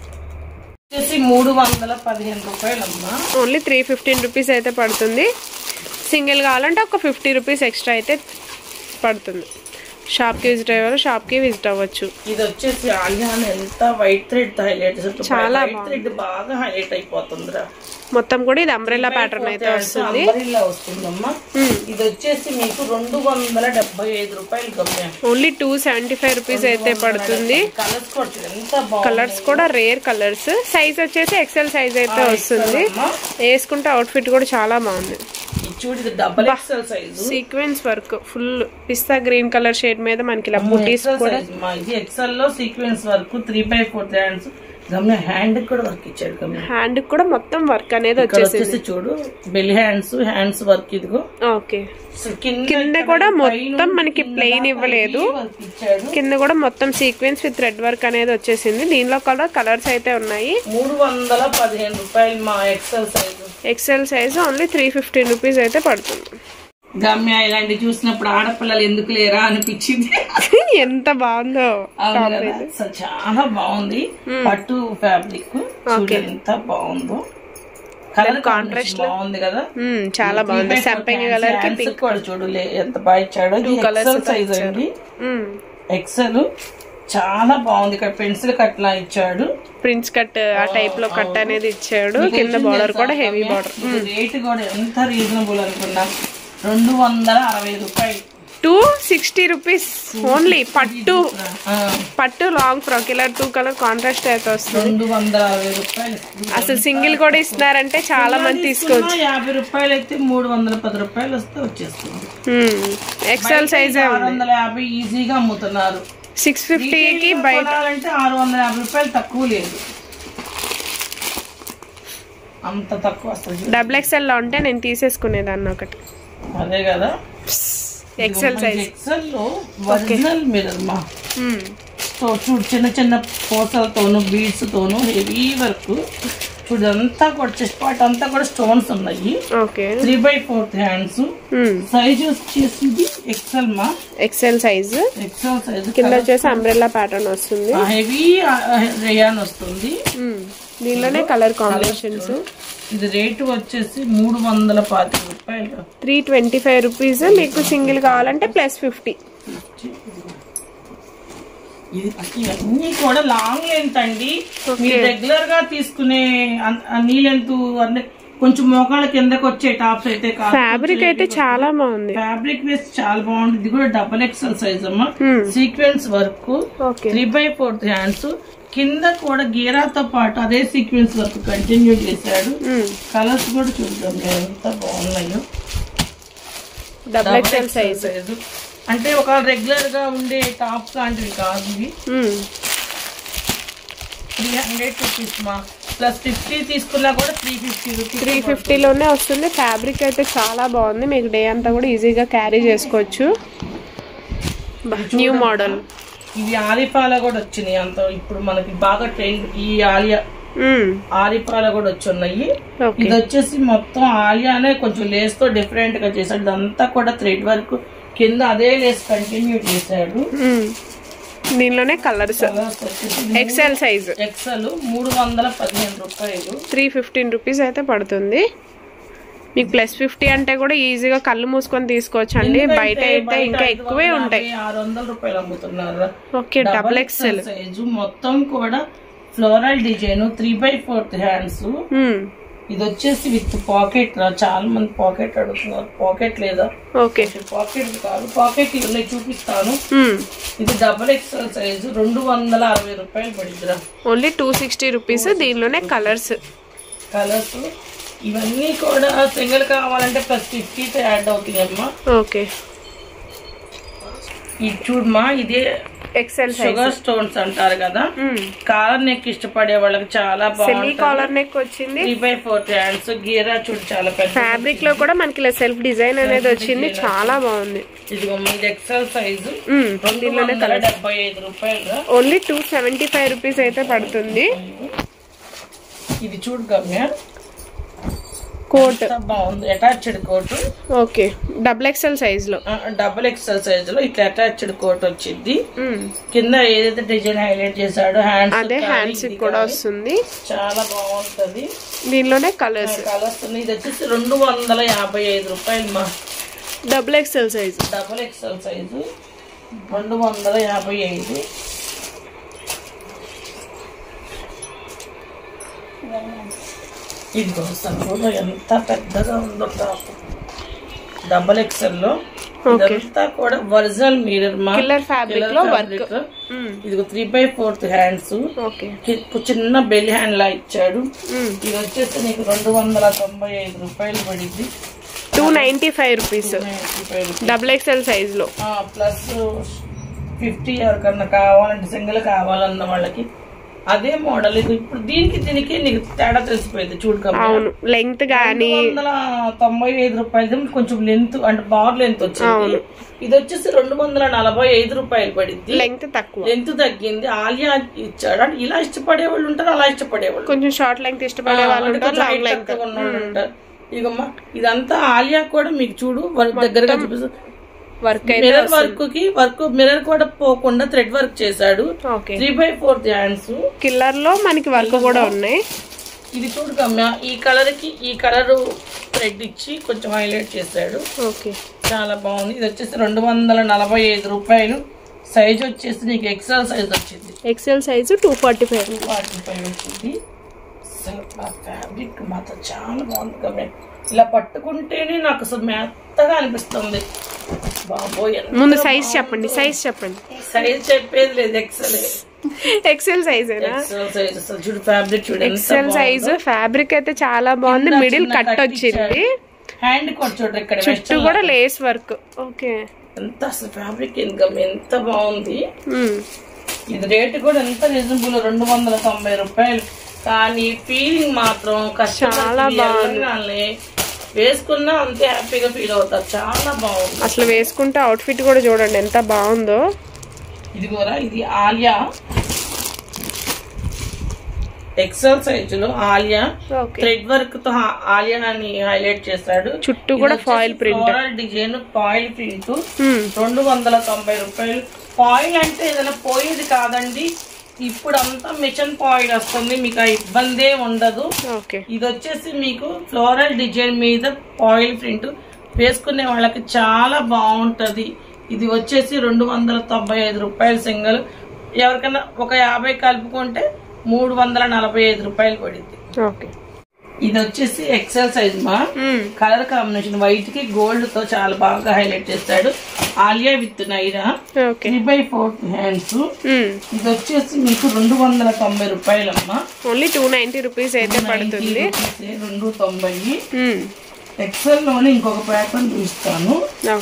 315 రూపాయలు అమ్మా. ఓన్లీ 315 రూపీస్ అయితే పడుతుంది. సింగిల్ కావాలంటే ఒక 50 రూపీస్ ఎక్స్ట్రా అయితే పడుతుంది. షాప్ కి విజిట్ అయ్యారు, షాప్ కి విజిట్ అవ్వచ్చు. ఇది వచ్చేసి ఆలియా ఎంత వైట్ థ్రెడ్ హైలైట్. చాలా థ్రెడ్ బాగా హైలైట్ అయిపోతుందిరా. మొత్తం కూడా ఇది అంబ్రెల్లా ప్యాటర్న్ అయితే వస్తుంది. అంబ్రెల్లా వస్తుందమ్మా. ఇది వచ్చేసి మీకు 275 రూపాయలు గమ్య. ఓన్లీ 275 రూపీస్ అయితే పడుతుంది. కలర్స్ కూడా రేర్ కలర్స్. సైజ్ వచ్చేసి ఎక్సెల్ సైజ్ అయితే వస్తుంది. వేసుకుంటే అవుట్ ఫిట్ కూడా చాలా బాగుంది. సీక్వెన్స్ వర్క్ ఫుల్ పిస్తా గ్రీన్ కలర్ షేడ్ మీద మనకి ఇలా బూటీస్ కూడా. ఇది ఎక్సెల్ లో సీక్వెన్స్ వర్క్ 3/4 హ్యాండ్స్. హ్యాండ్ కూడా వర్క్ ఇచ్చాడు. హ్యాండ్ కూడా మొత్తం వర్క్ అనేది వచ్చేసి చూడు బెల్ హ్యాండ్స్ వర్క్. ఇదిగో ఓకే. కింద కూడా మొత్తం మనకి ప్లెయిన్ ఇవ్వలేదు. కింద కూడా మొత్తం సీక్వెన్స్ విత్ థ్రెడ్ వర్క్ అనేది వచ్చేసింది. దీనిలో కూడా కలర్స్ అయితే ఉన్నాయి. 315 రూపాయలు మా ఎక్సెల్ సైజ్ ఓన్లీ 315 రూపీస్ అయితే పడుతుంది. గమ్య ఇలాంటి చూసినప్పుడు ఆడపిల్లలు ఎందుకు లేరా అనిపించింది. ఎంత బాగుందో, చాలా బాగుంది. పట్టు ఫ్యాబ్రిక్ ఎంత బాగుందో. కలర్ కాంట్రాస్ట్ బాగుంది కదా, చాలా బాగుంది. సంపంగి కలర్ కి పింక్ కూడా చూడు ఎంత బాగా ఇచ్చాడు. ఎక్సెల్ సైజ్ అండి. ఎక్సెల్ చాలా బాగుంది. ఇక్కడ పెన్సిల్ కట్ లా ఇచ్చాడు. ప్రిన్స్ కట్ ఆ టైప్ లో కట్ అనేది ఇచ్చాడు. కింద బార్డర్ కూడా హెవీ బార్డర్. రేట్ కూడా ఎంత రీజనబుల్ అనుకున్నా. 260 రూపాయలు. 260 రూపీస్ ఓన్లీ. పట్టు లాంగ్ ఫ్రాక్ ఇలా 2 కలర్ కాంట్రాస్ట్ అయితే వస్తుంది. 260 రూపాయలు. అసలు సింగిల్ కూడా ఇస్తున్నారంటే చాలా మంది తీసుకోవచ్చు. 50 రూపాయలు అయితే 310 రూపాయలు వస్తే వచ్చేస్తుంది. ఎక్సెల్ సైజ్ 650 ఈజీగా అమ్ముతున్నారు. 650కి బయట అంటే 650 రూపాయలు తక్కువ లేదు. అంత తక్కువ వస్తుంది. డబుల్ ఎక్సెల్ లో ఉంటే నేను తీసేసుకునేదాన్ని ఒకటి. అదే కదా ఎక్సెల్ సైజ్. ఎక్సెల్ లో ఒరిజినల్ మిర్రర్ మా. సో చూడు చిన్న చిన్న పూసలతోను బీడ్స్ తోను హెవీ వర్క్. చూడు అంతా కూడా చెస్ట్ పార్ట్ అంతా కూడా స్టోన్స్ ఉన్నాయి. 3/4 హ్యాండ్స్. సైజ్ వచ్చేసి ఎక్సెల్ మా. ఎక్సెల్ సైజ్ కింద వచ్చేసి అంబ్రెల్లా ప్యాటర్న్ వస్తుంది. హెవీ రేయాన్ వస్తుంది. దీనిలోనే కలర్ కాంబినేషన్స్. ఇది రేటు వచ్చేసి 325 రూపాయలు. 325 రూపీస్. మీకు సింగిల్ కావాలంటే +50. ఇవన్నీ కూడా లాంగ్ లెంత్ అండి. మీరు రెగ్యులర్ గా తీసుకునే అన్ని లెంత్ అన్ని కొంచెం మోకాళ్ళ కిందకి వచ్చే టాప్స్ అయితే కాదు. ఫ్యాబ్రిక్ అయితే చాలా బాగుంది. ఫ్యాబ్రిక్ వేస్ట్ చాలా బాగుంది. ఇది కూడా డబుల్ ఎక్సెల్ సైజ్ అమ్మా. Sequence work 3/4 hands. కింద కూడా గీరాతో పాటు అదే సీక్వెన్స్ వర్క్ కంటిన్యూ చేశాడు. కలర్స్ కూడా చూద్దాం ఎంత బాగున్నాయో. డబుల్ ఎక్సెల్ సైజ్ అంటే ఒక రెగ్యులర్ గా ఉండే టాప్స్ లాంటివి కాదు ఇవి. 300 రూపీస్ మా. +50 తీసుకున్నా కూడా 350 రూపీస్. 350 లోనే వస్తుంది. ఫ్యాబ్రిక్ అయితే చాలా బాగుంది. మీకు డే అంతా కూడా ఈజీగా క్యారీ చేసుకోవచ్చు. New model. ఇవి ఆలిపాల కూడా వచ్చినాయి. అంత ఇప్పుడు మనకి బాగా ట్రెండ్ ఈ ఆలిపాల కూడా వచ్చున్నాయి. ఇది వచ్చేసి మొత్తం ఆలియానే కొంచెం లేస్ తో డిఫరెంట్ గా చేశాడు. ఇదంతా కూడా థ్రెడ్ వర్క్. కింద అదే లేస్ కంటిన్యూ చేశాడు. దీనిలోనే కలర్స్. XL size. ఎక్సెల్ 315 రూపాయలు. 315 రూపీస్ అయితే పడుతుంది. మీకు +50 అంటే కూడా ఈజీగా కళ్ళు మూసుకొని తీసుకోవచ్చు అండి. బయట అయితే ఇంకా ఎక్కువే ఉంటాయి. 600 రూపాయలు అమ్ముతున్నారు. ఓకే. డబుల్ ఎక్సెల్ సైజు మొత్తం కూడా ఫ్లోరల్ డిజైన్ 3/4 హ్యాండ్స్. ఇది వచ్చేసి విత్ పాకెట్. చాలా మంది పాకెట్ అడుగుతున్నారు. పాకెట్ లేదా? ఓకే. పాకెట్ కాదు, పాకెట్ ఉన్నాయి చూపిస్తాను. ఇది డబుల్ ఎక్సెల్ సైజు 260 రూపాయలు పడిద్దిరా. Only 260 rupees. దీనిలోనే కలర్స్. ఇవన్నీ కూడా సింగిల్ కావాలంటే +50 యాడ్ అవుతుంది అమ్మా. ఓకే. ఇది చూడమ్మా, ఇదే ఎక్సెల్ షుగర్ స్టోన్స్ అంటారు కదా. కాలర్ నెక్ ఇష్టపడే వాళ్ళకి చాలా బాగుంది. కాలర్ నెక్ వచ్చింది. 3/4 హ్యాండ్స్. గీరా చూడు చాలా పెద్ద. ఫ్యాబ్రిక్ లో కూడా మనకి ఇలా సెల్ఫ్ డిజైన్ అనేది వచ్చింది. చాలా బాగుంది. ఇదిగో ఇది ఎక్సెల్ సైజు. 275 రూపాయలు. ఓన్లీ 275 రూపీస్ అయితే పడుతుంది. ఇది చూడు గమ్య, కోట్ బాగుంది. Attached coat. Okay. Double X L size లో. డబుల్ ఎక్సెల్ సైజ్ లో ఇట్లా అటాచ్డ్ కోట్ వచ్చింది. కింద ఏదైతే డిజైన్ హైలైట్ చేశాడో హ్యాండ్స్ అదే హ్యాండ్స్ కూడా వస్తుంది. చాలా బాగుంటది. దీనిలోనే కలర్స్. ఇది వచ్చేసి 255 రూపాయలు మా. Double X L size. 255. ఇదిగో సంగోలో ఎంత పెద్దగా ఉందో టాప్, డబల్ ఎక్సెల్ లో. ఇదంతా కూడా ఒరిజినల్ మిర్రర్ మా కిల్లర్ ఫ్యాబ్రిక్ లో వర్క్. ఇదిగో 3/4 హ్యాండ్స్, చిన్న బెల్ హ్యాండ్ లా ఇచ్చాడు. ఇది వచ్చేసి నీకు 295 రూపాయలు పడింది, 295 రూపీస్ డబుల్ ఎక్స్ఎల్ సైజ్ లో. ప్లస్ 50 ఎవరికన్నా కావాలంటే సింగిల్ కావాలన్న వాళ్ళకి అదే మోడల్. ఇది ఇప్పుడు దీనికి నీకు తేడా తెలిసిపోయింది చూడు. అవును, లెంగ్త్ గానీ 295 రూపాయలు, కొంచెం లెంత్ అంటే బార్ లెంత్ వచ్చింది. ఇది వచ్చేసి 245 రూపాయలు పడింది, లెంగ్త్ తగ్గింది. ఆలియా ఇచ్చాడు. అంటే ఇలా ఇష్టపడే వాళ్ళు ఉంటారు, అలా ఇష్టపడేవాళ్ళు, కొంచెం షార్ట్ లెంగ్త్ ఇష్టపడే వాళ్ళు ఉంటారు. ఇగమ్మా ఇదంతా ఆలియా కూడా మీకు చూడు దగ్గరగా చూపిస్తుంది. మిర్రర్ వర్క్ మిర్రర్ కూడా పోకుండా థ్రెడ్ వర్క్ చేశాడు. 3/4 హ్యాండ్స్ కిల్లర్ లో మనకి వర్క్ కూడా ఉన్నాయి. ఇది చూడుకమ్మా, ఈ కలర్ కి ఈ కలర్ థ్రెడ్ ఇచ్చి కొంచెం హైలైట్ చేశాడు. చాలా బాగుంది. ఇది వచ్చేసి 245 రూపాయలు. సైజ్ వచ్చేసి నీకు ఎక్సెల్ సైజ్ వచ్చింది. ఎక్సెల్ సైజ్ 245 వచ్చింది. ఫ్యాబ్రిక్ మాత్రం చాలా బాగుంది కదా, ఇలా పట్టుకుంటేనే నాకు అసలు మెత్తగా అనిపిస్తుంది. బాబోయ్, ముందు సైజ్ చెప్పండి. సైజ్ చెప్పేది లేదు, ఎక్సెల్ సైజ్ చూడు. ఫ్యాబ్రిక్ చూడు, ఎక్సెల్ సైజ్ ఫ్యాబ్రిక్ అయితే చాలా బాగుంది. మిడిల్ కట్ వచ్చింది, హ్యాండ్ కూడా చూడండి, ఇక్కడ చుట్టూ కూడా లేస్ వర్క్. ఓకే, ఎంత అసలు ఫ్యాబ్రిక్ ఇన్కమ్ ఎంత బాగుంది. ఇది రేటు కూడా ఎంత రీజనబుల్, 290 రూపాయలు. కానీ ఫీలింగ్ మాత్రం చాలా బాగుంది. వేసుకున్నా అంతే హ్యాపీగా ఫీల్ అవుతారు. చాలా బాగుంది అసలు. వేసుకుంటే అవుట్ ఫిట్ కూడా చూడండి ఎంత బాగుందో. ఇది కూడా ఇది ఆలియా ఎక్సెల్ సైజ్ లో ఆలియా థ్రెడ్ వర్క్ తో ఆలియా అని హైలైట్ చేశాడు. చుట్టూ కూడా foil print design, foil print. 290 రూపాయలు. ఫాయిల్ అంటే ఏదైనా పోయేది కాదండి, ఇప్పుడు అంతా మిషన్ ఫాయిల్ వస్తుంది, మీకు ఆ ఇబ్బందే ఉండదు. ఇది వచ్చేసి మీకు ఫ్లోరల్ డిజైన్ మీద ఫాయిల్ ప్రింట్ వేసుకునే వాళ్ళకి చాలా బాగుంటది. ఇది వచ్చేసి 295 రూపాయలు సింగిల్. ఎవరికైనా ఒక 50 కలుపుకుంటే 345 రూపాయలు పడింది. ఇది వచ్చేసి ఎక్సెల్ సైజ్ మా. కలర్ కాంబినేషన్ వైట్ కి గోల్డ్ తో చాలా బాగా హైలైట్ చేస్తాడు. Alia with Naira, 3/4 hands. ఇది వచ్చేసి మీకు 290 రూపాయలు అమ్మా. ఓన్లీ 290 రూపీస్ అయితే పడుతుంది. 290. ఎక్సెల్ లోనే ఇంకొక ప్యాటర్న్ చూస్తాను.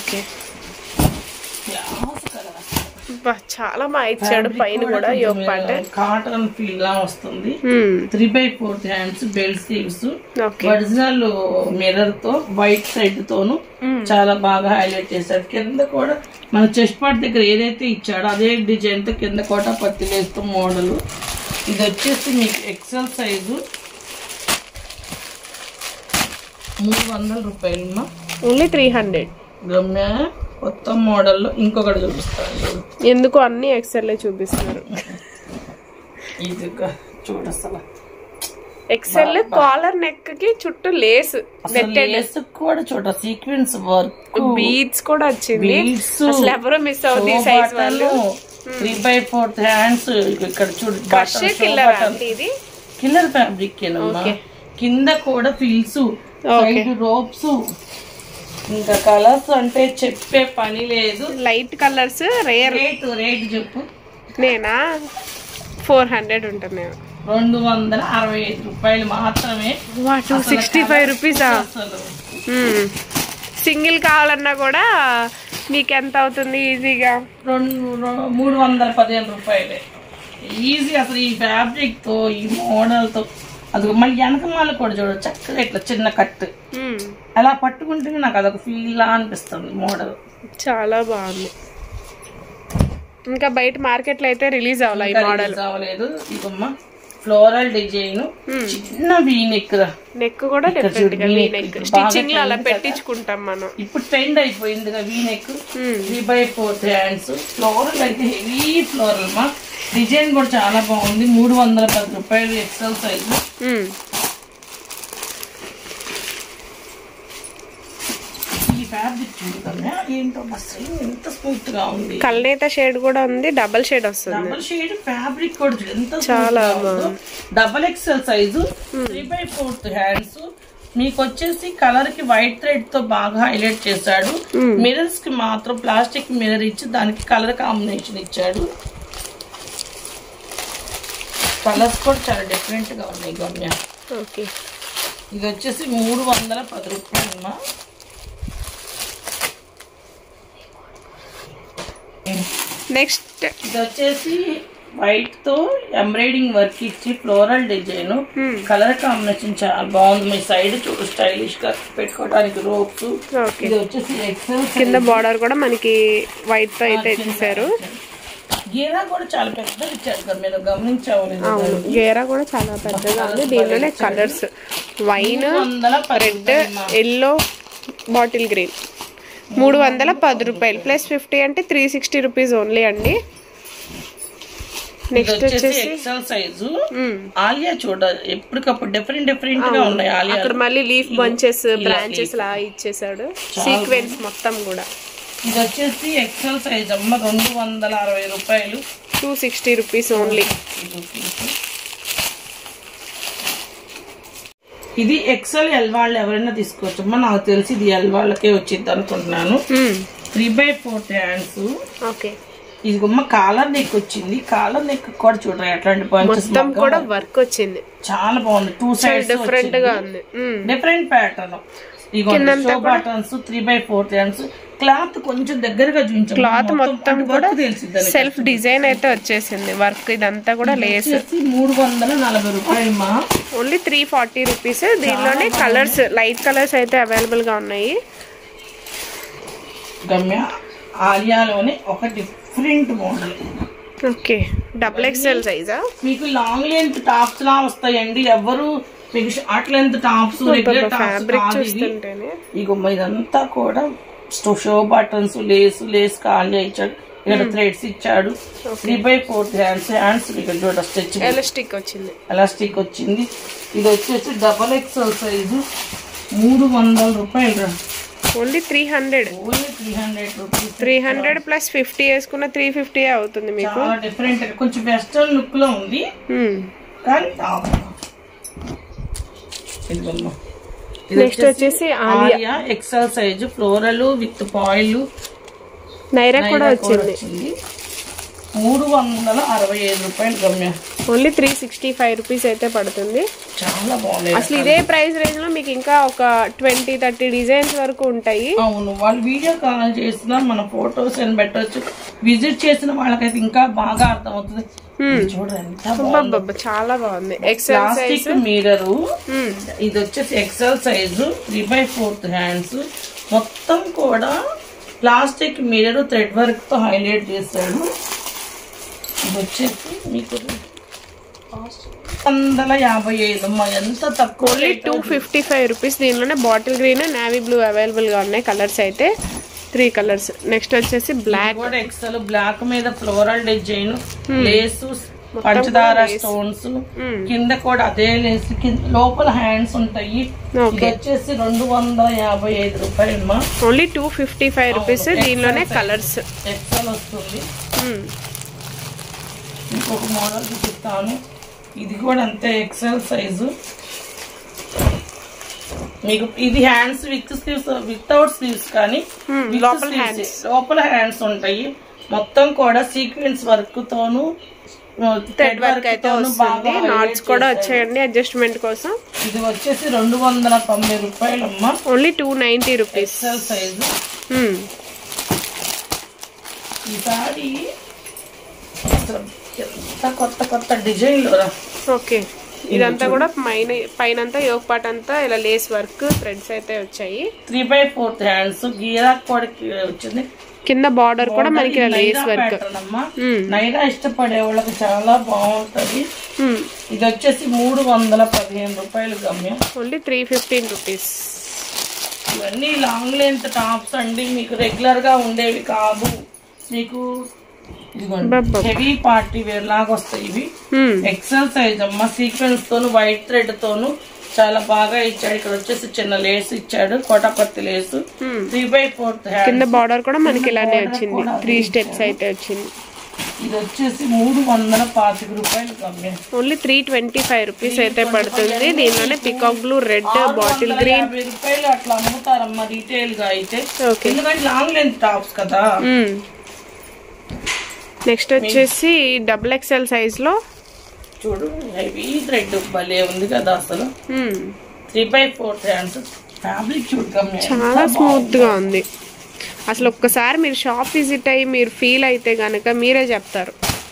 చాలా బాగా ఇచ్చాడు. పైన కూడా యోగ్ ప్యాటర్న్ కాటన్ ఫీల్ లా వస్తుంది. 3/4 hands, belt sleeves, original mirror తో వైట్ థ్రెడ్ తోను చాలా బాగా హైలైట్ చేశారు. కింద కూడా మన చెస్ట్ పార్ట్ దగ్గర ఏదైతే ఇచ్చాడో అదే డిజైన్ తో కింద కూడా పత్తి వేస్తూ మోడల్. ఇది వచ్చేసి మీకు ఎక్సెల్ సైజు 300 రూపాయలు. ఓన్లీ 300. గమ్య కొత్త మోడల్లో ఇంకొకటి చూపిస్తాను. ఎందుకు అన్ని ఎక్సెల్ చూపిస్తున్నారు? ఇది చూడు అసలు ఎక్సెల్ కాలర్ నెక్ కి చుట్టూ లేస్ కూడా చూడ సీక్వెన్స్ వర్క్, బీడ్స్ కూడా వచ్చింది. అసలు ఎవరో మిస్ అవుతుంది ఈ సైజ్ వాళ్ళు. 3/4 హ్యాండ్స్. ఇక్కడ చూడు కిల్లర్ ఫ్యాబ్రిక్ కింద కూడా ఫిల్స్, రోప్స్, ఇంకా కలర్స్ అంటే చెప్పే పని లేదు. Light colours rare. రేట్ చెప్పు. నేనా 400 ఉంటుంది. 265 రూపాయలు మాత్రమే. 265 రూపీసా? సింగిల్ కావాలన్నా కూడా మీకు ఎంత అవుతుంది? ఈజీగా 315 రూపాయలే ఈజీ. అసలు ఈ ఫ్యాబ్రిక్ తో ఈ మోడల్ తో అది మళ్ళీ వెనకమాల కూడా చూడదు చక్కగా ఇట్లా చిన్న కట్ అలా పట్టుకుంటే నాకు అదొక ఫీల్ లా అనిపిస్తుంది. మోడల్ చాలా బాగుంది. ఇంకా బయట మార్కెట్ లో అయితే రిలీజ్ అవ్వాలి. ఈ మోడల్ అవ్వలేదు. ఇదమ్మా ఫ్లోరల్ డిజైన్, చిన్న వీ నెక్. నెక్ కూడా డిఫరెంట్ గా వీ నెక్ స్టిచ్చింగ్ లో అలా పెట్టించుకుంటాం మనం. ఇప్పుడు ట్రెండ్ అయిపోయింది వీ నెక్. 3/4 హ్యాండ్స్. ఫ్లోరల్ అయితే హెవీ ఫ్లోరల్ మా. డిజైన్ కూడా చాలా బాగుంది. 310 రూపాయలు ఎక్సెల్ సైజ్. ఈ ఫ్యాబ్రిక్ చూడగా ఏంటో అసలు ఎంత స్మూత్ గా ఉంది. కల్నేత షేడ్ కూడా ఉంది, డబల్ షేడ్ వస్తుంది. డబల్ షేడ్ ఫ్యాబ్రిక్ కూడా ఎంత చాలా డబల్ ఎక్స్ఎల్ సైజు 3/4 హ్యాండ్స్. మీకు వచ్చేసి కలర్ కి వైట్ థ్రెడ్ తో బాగా హైలైట్ చేశాడు. మిర్రర్స్ కి మాత్రం ప్లాస్టిక్ మిర్రర్ ఇచ్చి దానికి కలర్ కాంబినేషన్ ఇచ్చాడు. కలర్స్ కూడా చాలా డిఫరెంట్ గా ఉన్నాయి గమ్య. ఓకే, ఇది వచ్చేసి 310 రూపాయలు. నెక్స్ట్ ఇది వచ్చేసి వైట్ తో ఎంబ్రాయిడింగ్ వర్క్ ఇచ్చి ఫ్లోరల్ డిజైన్, కలర్ కాంబినేషన్ చాలా బాగుంది. మీ సైడ్ చూడు స్టైలిష్ గా పెట్టుకోవడానికి రోప్స్. ఇది వచ్చేసి ఎక్సెల్. కింద బార్డర్ కూడా మనకి వైట్ తో అయితే ఇచ్చారు. గేరా కూడా చాలా పెద్దగా ఇచ్చారు కదా, మీరు గమనించావు. గేరా కూడా చాలా పెద్దగా ఉంది. దీనిలోనే colours wine, red, yellow, bottle green. 310 రూపాయలు ప్లస్ 50 అంటే 360 రూపీస్ ఓన్లీ అండి. నెక్స్ట్ వచ్చేసి ఎక్సెల్ సైజు ఆలియా చూడ ఎప్పటికప్పుడు డిఫరెంట్ గా ఉన్నాయి. ఆలియా అక్కడ మళ్ళీ లీఫ్ బంచెస్, బ్రాంచెస్ లా ఇచ్చేసాడు. సీక్వెన్స్ మొత్తం కూడా. ఇది వచ్చేసి ఎక్సెల్ సైజ్ అమ్మ 260 రూపాయలు, 260 రూపీస్ ఓన్లీ. ఇది ఎక్సెల్ ఎల్ వాళ్ళు ఎవరైనా తీసుకోవచ్చు అమ్మా. నాకు తెలిసి ఇది ఎల్ వాళ్ళకే వచ్చింది అనుకుంటున్నాను. 3/4 హ్యాండ్స్. ఓకే, ఇది గుమ్మ కాలర్ నెక్ వచ్చింది. కాలర్ నెక్ కూడా చూడండి ఎట్లాంటి పాయింట్స్ మొత్తం కూడా వర్క్ వచ్చింది. చాలా బాగుంది. 2 సైడ్స్ డిఫరెంట్ గా ఉంది. Different pattern. Show buttons 3/4 hands. Cloth కొంచెం దగ్గరగా చూపించాం. క్లాత్ మొత్తం కూడా సెల్ఫ్ డిజైన్ అయితే వచ్చేసింది. వర్క్ ఇదంతా కూడా లేస్. 340 రూపాయలు మా. Only 340 rupees. దీనిలోనే కలర్స్, లైట్ కలర్స్ అయితే అవైలబుల్ గా ఉన్నాయి. గమ్య ఆలియాలోనే ఒక different model. Okay, double XL సైజా. మీకు లాంగ్ లెంత్ టాప్స్ లా వస్తాయండి. ఎవరు మీకు short length tops, regular tops. ఇదంతా కూడా షో బటన్స్, లేస్ కాలియా ఇచ్చాడు. ఇక్కడ థ్రెడ్స్ ఇచ్చాడు. 3/4 హ్యాండ్స్ ఇక్కడ చూడ స్టిచ్ ఎలాస్టిక్ వచ్చింది. ఎలాస్టిక్ వచ్చింది. ఇది వచ్చేసి డబల్ ఎక్స్ఎల్ సైజు 300 రూపాయలు. ఓన్లీ 300. Only 300 rupees. 300 ప్లస్ 50 వేసుకున్న 350 అవుతుంది మీకు. చాలా డిఫరెంట్, కొంచెం వెస్టర్న్ లుక్ లో ఉంది. కానీ నెక్స్ట్ వచ్చేసి ఆలియా XL size floral with foil. నైరా కూడా వచ్చింది. 365 రూపాయలు గమ్య. ఓన్లీ 365 రూపీస్ అయితే పడుతుంది. చాలా బాగుంది. అసలు ఇదే ప్రైస్ రేంజ్ లో మీకు ఇంకా ఒక 20-30 డిజైన్స్ వరకు ఉంటాయి. అవును, వాళ్ళు వీడియో కాల్ చేసినా మన ఫోటోస్ అని పెట్టవచ్చు. విజిట్ చేసిన వాళ్ళకైతే ఇంకా బాగా అర్థమవుతుంది. చూడండి, చాలా బాగుంది. XL size mirror. ఇది వచ్చేసి ఎక్సెల్ సైజు 3/4 హ్యాండ్స్. మొత్తం కూడా ప్లాస్టిక్ మిర్రర్ థ్రెడ్ వర్క్ తో హైలైట్ చేశాడు. ఇది వచ్చేసి మీకు 155. ఎంత తక్కువ. Only 255 rupees. దీనిలోనే bottle green, navy blue available గా ఉన్నాయి. కలర్స్ అయితే 3 కలర్స్. నెక్స్ట్ వచ్చేసి బ్లాక్. ఎక్సెల్ బ్లాక్ మీద ఫ్లోరల్ డిజైన్, లేస్, పంచదార స్టోన్స్. కింద కూడా అదే లేస్. లోపల హ్యాండ్స్ ఉంటాయి. ఇది వచ్చేసి 255 రూపాయలు. Only 255 rupees. దీనిలోనే కలర్స్ ఎక్సెల్ వస్తుంది. ఇంకొక మోడల్ చూపిస్తాను. ఇది కూడా అంతే ఎక్సెల్ సైజు. మీకు ఇది hands with sleeves, without sleeves కానీ లోపల హ్యాండ్స్ ఉంటాయి. మొత్తం కూడా సీక్వెన్స్ వర్క్ తోను థ్రెడ్ వర్క్ అయితే వస్తుంది. నాట్స్ కూడా వచ్చాయండి అడ్జస్ట్మెంట్ కోసం. ఇది వచ్చేసి 290 రూపాయలు అమ్మా. Only 290 rupees. XL size. ఈసారి కొత్త డిజైన్. ఓకే, ఇదంతా కూడా పైనంతా యోగ్ పార్ట్ అంతా ఇలా లేస్ వర్క్ థ్రెడ్స్ అయితే వచ్చాయి. 3/4 హ్యాండ్స్. గీరా కూడా వచ్చింది. కింద బార్డర్ కూడా మనకి లేస్ వర్క్. నైరా ఇష్టపడే వాళ్ళకి చాలా బాగుంటది. ఇది వచ్చేసి 315 రూపాయలు గమ్యం. Only 315 rupees. ఇవన్నీ లాంగ్ లెంత్ టాప్స్ అండి. మీకు రెగ్యులర్ గా ఉండేవి కాదు. మీకు హెవీ పార్టీ వేర్ లాగా వస్తాయి ఇవి. ఎక్సెల్ సైజ్ అమ్మ. సీక్వెన్స్ తోను వైట్ థ్రెడ్ తోను చాలా బాగా ఇచ్చాడు. ఇక్కడ వచ్చేసి చిన్న లేస్ ఇచ్చాడు, కోటాపత్తి లేసు. 3/4 కింద బార్డర్ కూడా మనకి ఇలానే వచ్చింది, 3 స్టెప్స్ అయితే వచ్చింది. ఇది వచ్చేసి 325 రూపాయలు కమ్మే. ఓన్లీ 325 రూపీస్ అయితే పడుతుంది. దీనిలోనే peacock blue, red, bottle green 50 రూపాయలు అట్లా అమ్ముతారమ్మా రీటైల్ గా అయితే, ఎందుకంటే లాంగ్ లెంత్ టాప్స్ కదా. నెక్స్ట్ వచ్చేసి XXL సైజ్ లో చూడు, హెవీ థ్రెడ్ భలే ఉంది కదా అసలు. 3/4 హ్యాండ్స్. ఫ్యాబ్రిక్ చూడకమ్మే చాలా స్మూత్ గా ఉంది. అసలు ఒక్కసారి మీరు షాప్ విజిట్ అయ్యి మీరు ఫీల్ అయితే గనక మీరే చెప్తారు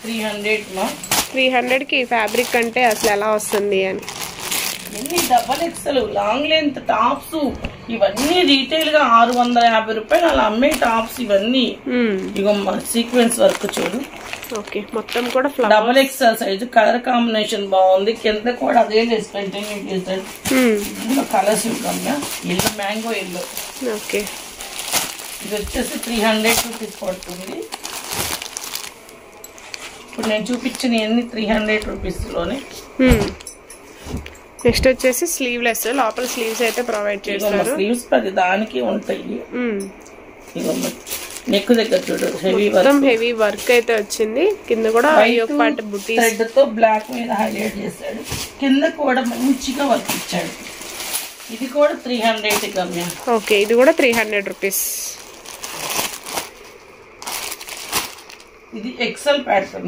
300కి ఫ్యాబ్రిక్ అంటే అసలు ఎలా వస్తుంది అని. ఇవన్నీ XXL లాంగ్ లెంత్ టాప్స్, ఇవన్నీ రీటైల్ గా 650 రూపాయలు అలా అమ్మే టాప్స్ ఇవన్నీ. ఇగో సీక్వెన్స్ వర్క్ చూడు. ఓకే, మొత్తం కూడా XXL సైజు. కలర్ కాంబినేషన్ బాగుంది. కింద కూడా అదే చేసి కంటిన్యూ చేశాడు. ఇందులో కలర్స్ ఇవ్వగా ఎల్లో, మ్యాంగో ఎల్లో. ఓకే, ఇది వచ్చేసి 300 రూపీస్ పడుతుంది. ఇప్పుడు నేను చూపించిన అన్ని 300 రూపీస్ లోనే. నెక్స్ట్ వచ్చేసి స్లీవ్లెస్, లోపల స్లీవ్స్ అయితే ప్రొవైడ్ చేస్తారు. స్లీవ్స్ ప్రతి దానికి ఉంటాయి. నెక్ దగ్గర చూడు, హెవీ వర్క్ అయితే వచ్చింది. కింద కూడా బుటీస్ థ్రెడ్ తో బ్లాక్ మీద హైలైట్ చేశాడు. కింద కూడా మంచిగా వర్క్ ఇచ్చాడు. ఇది కూడా 300 గమ్యం. ఓకే, ఇది కూడా 300 రూపీస్. ఇది XL ప్యాటర్న్.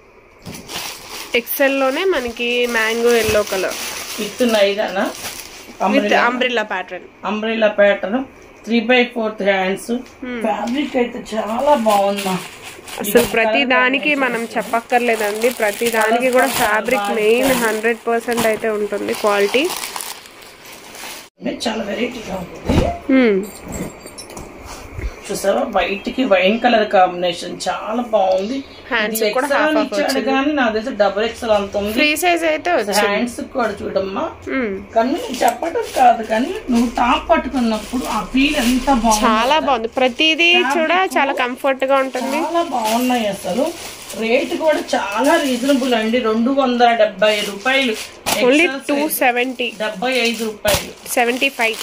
XL లోనే మనకి మ్యాంగో ఎల్లో కలర్ విత్ నైరానా అంబ్రెల్లా ప్యాటర్న్. 3/4 హ్యాండ్స్. ఫ్యాబ్రిక్ అయితే చాలా బాగుందా అసలు. ప్రతి దానికి మనం చెప్పక్కర్లేదండి, ప్రతి దానికి కూడా ఫ్యాబ్రిక్ మెయిన్ 100% అయితే ఉంటుంది. క్వాలిటీ చాలా వెరైటీగా ఉంటుంది. చూసావా, వైట్ కి వైన్ కలర్ కాంబినేషన్ చాలా బాగుంది. హ్యాండ్స్ కూడా ఇచ్చాడు కానీ నా దగ్గర XXL అంత ఉంది. ఫ్రీ సైజ్ అయితే హ్యాండ్స్ కూడా చూడమ్మా. కానీ నేను చెప్పడం కాదు, కానీ నువ్వు టాప్ పట్టుకున్నప్పుడు ఆ ఫీల్ ఎంత బాగుంది, చాలా బాగుంది. ప్రతిదీ చూడ చాలా కంఫర్ట్ గా ఉంటుంది. చాలా బాగున్నాయి అసలు. రేట్ కూడా చాలా రీజనబుల్ అండి. 270 రూపాయలు. ఓన్లీ 270. 75 రూపాయలు. 75.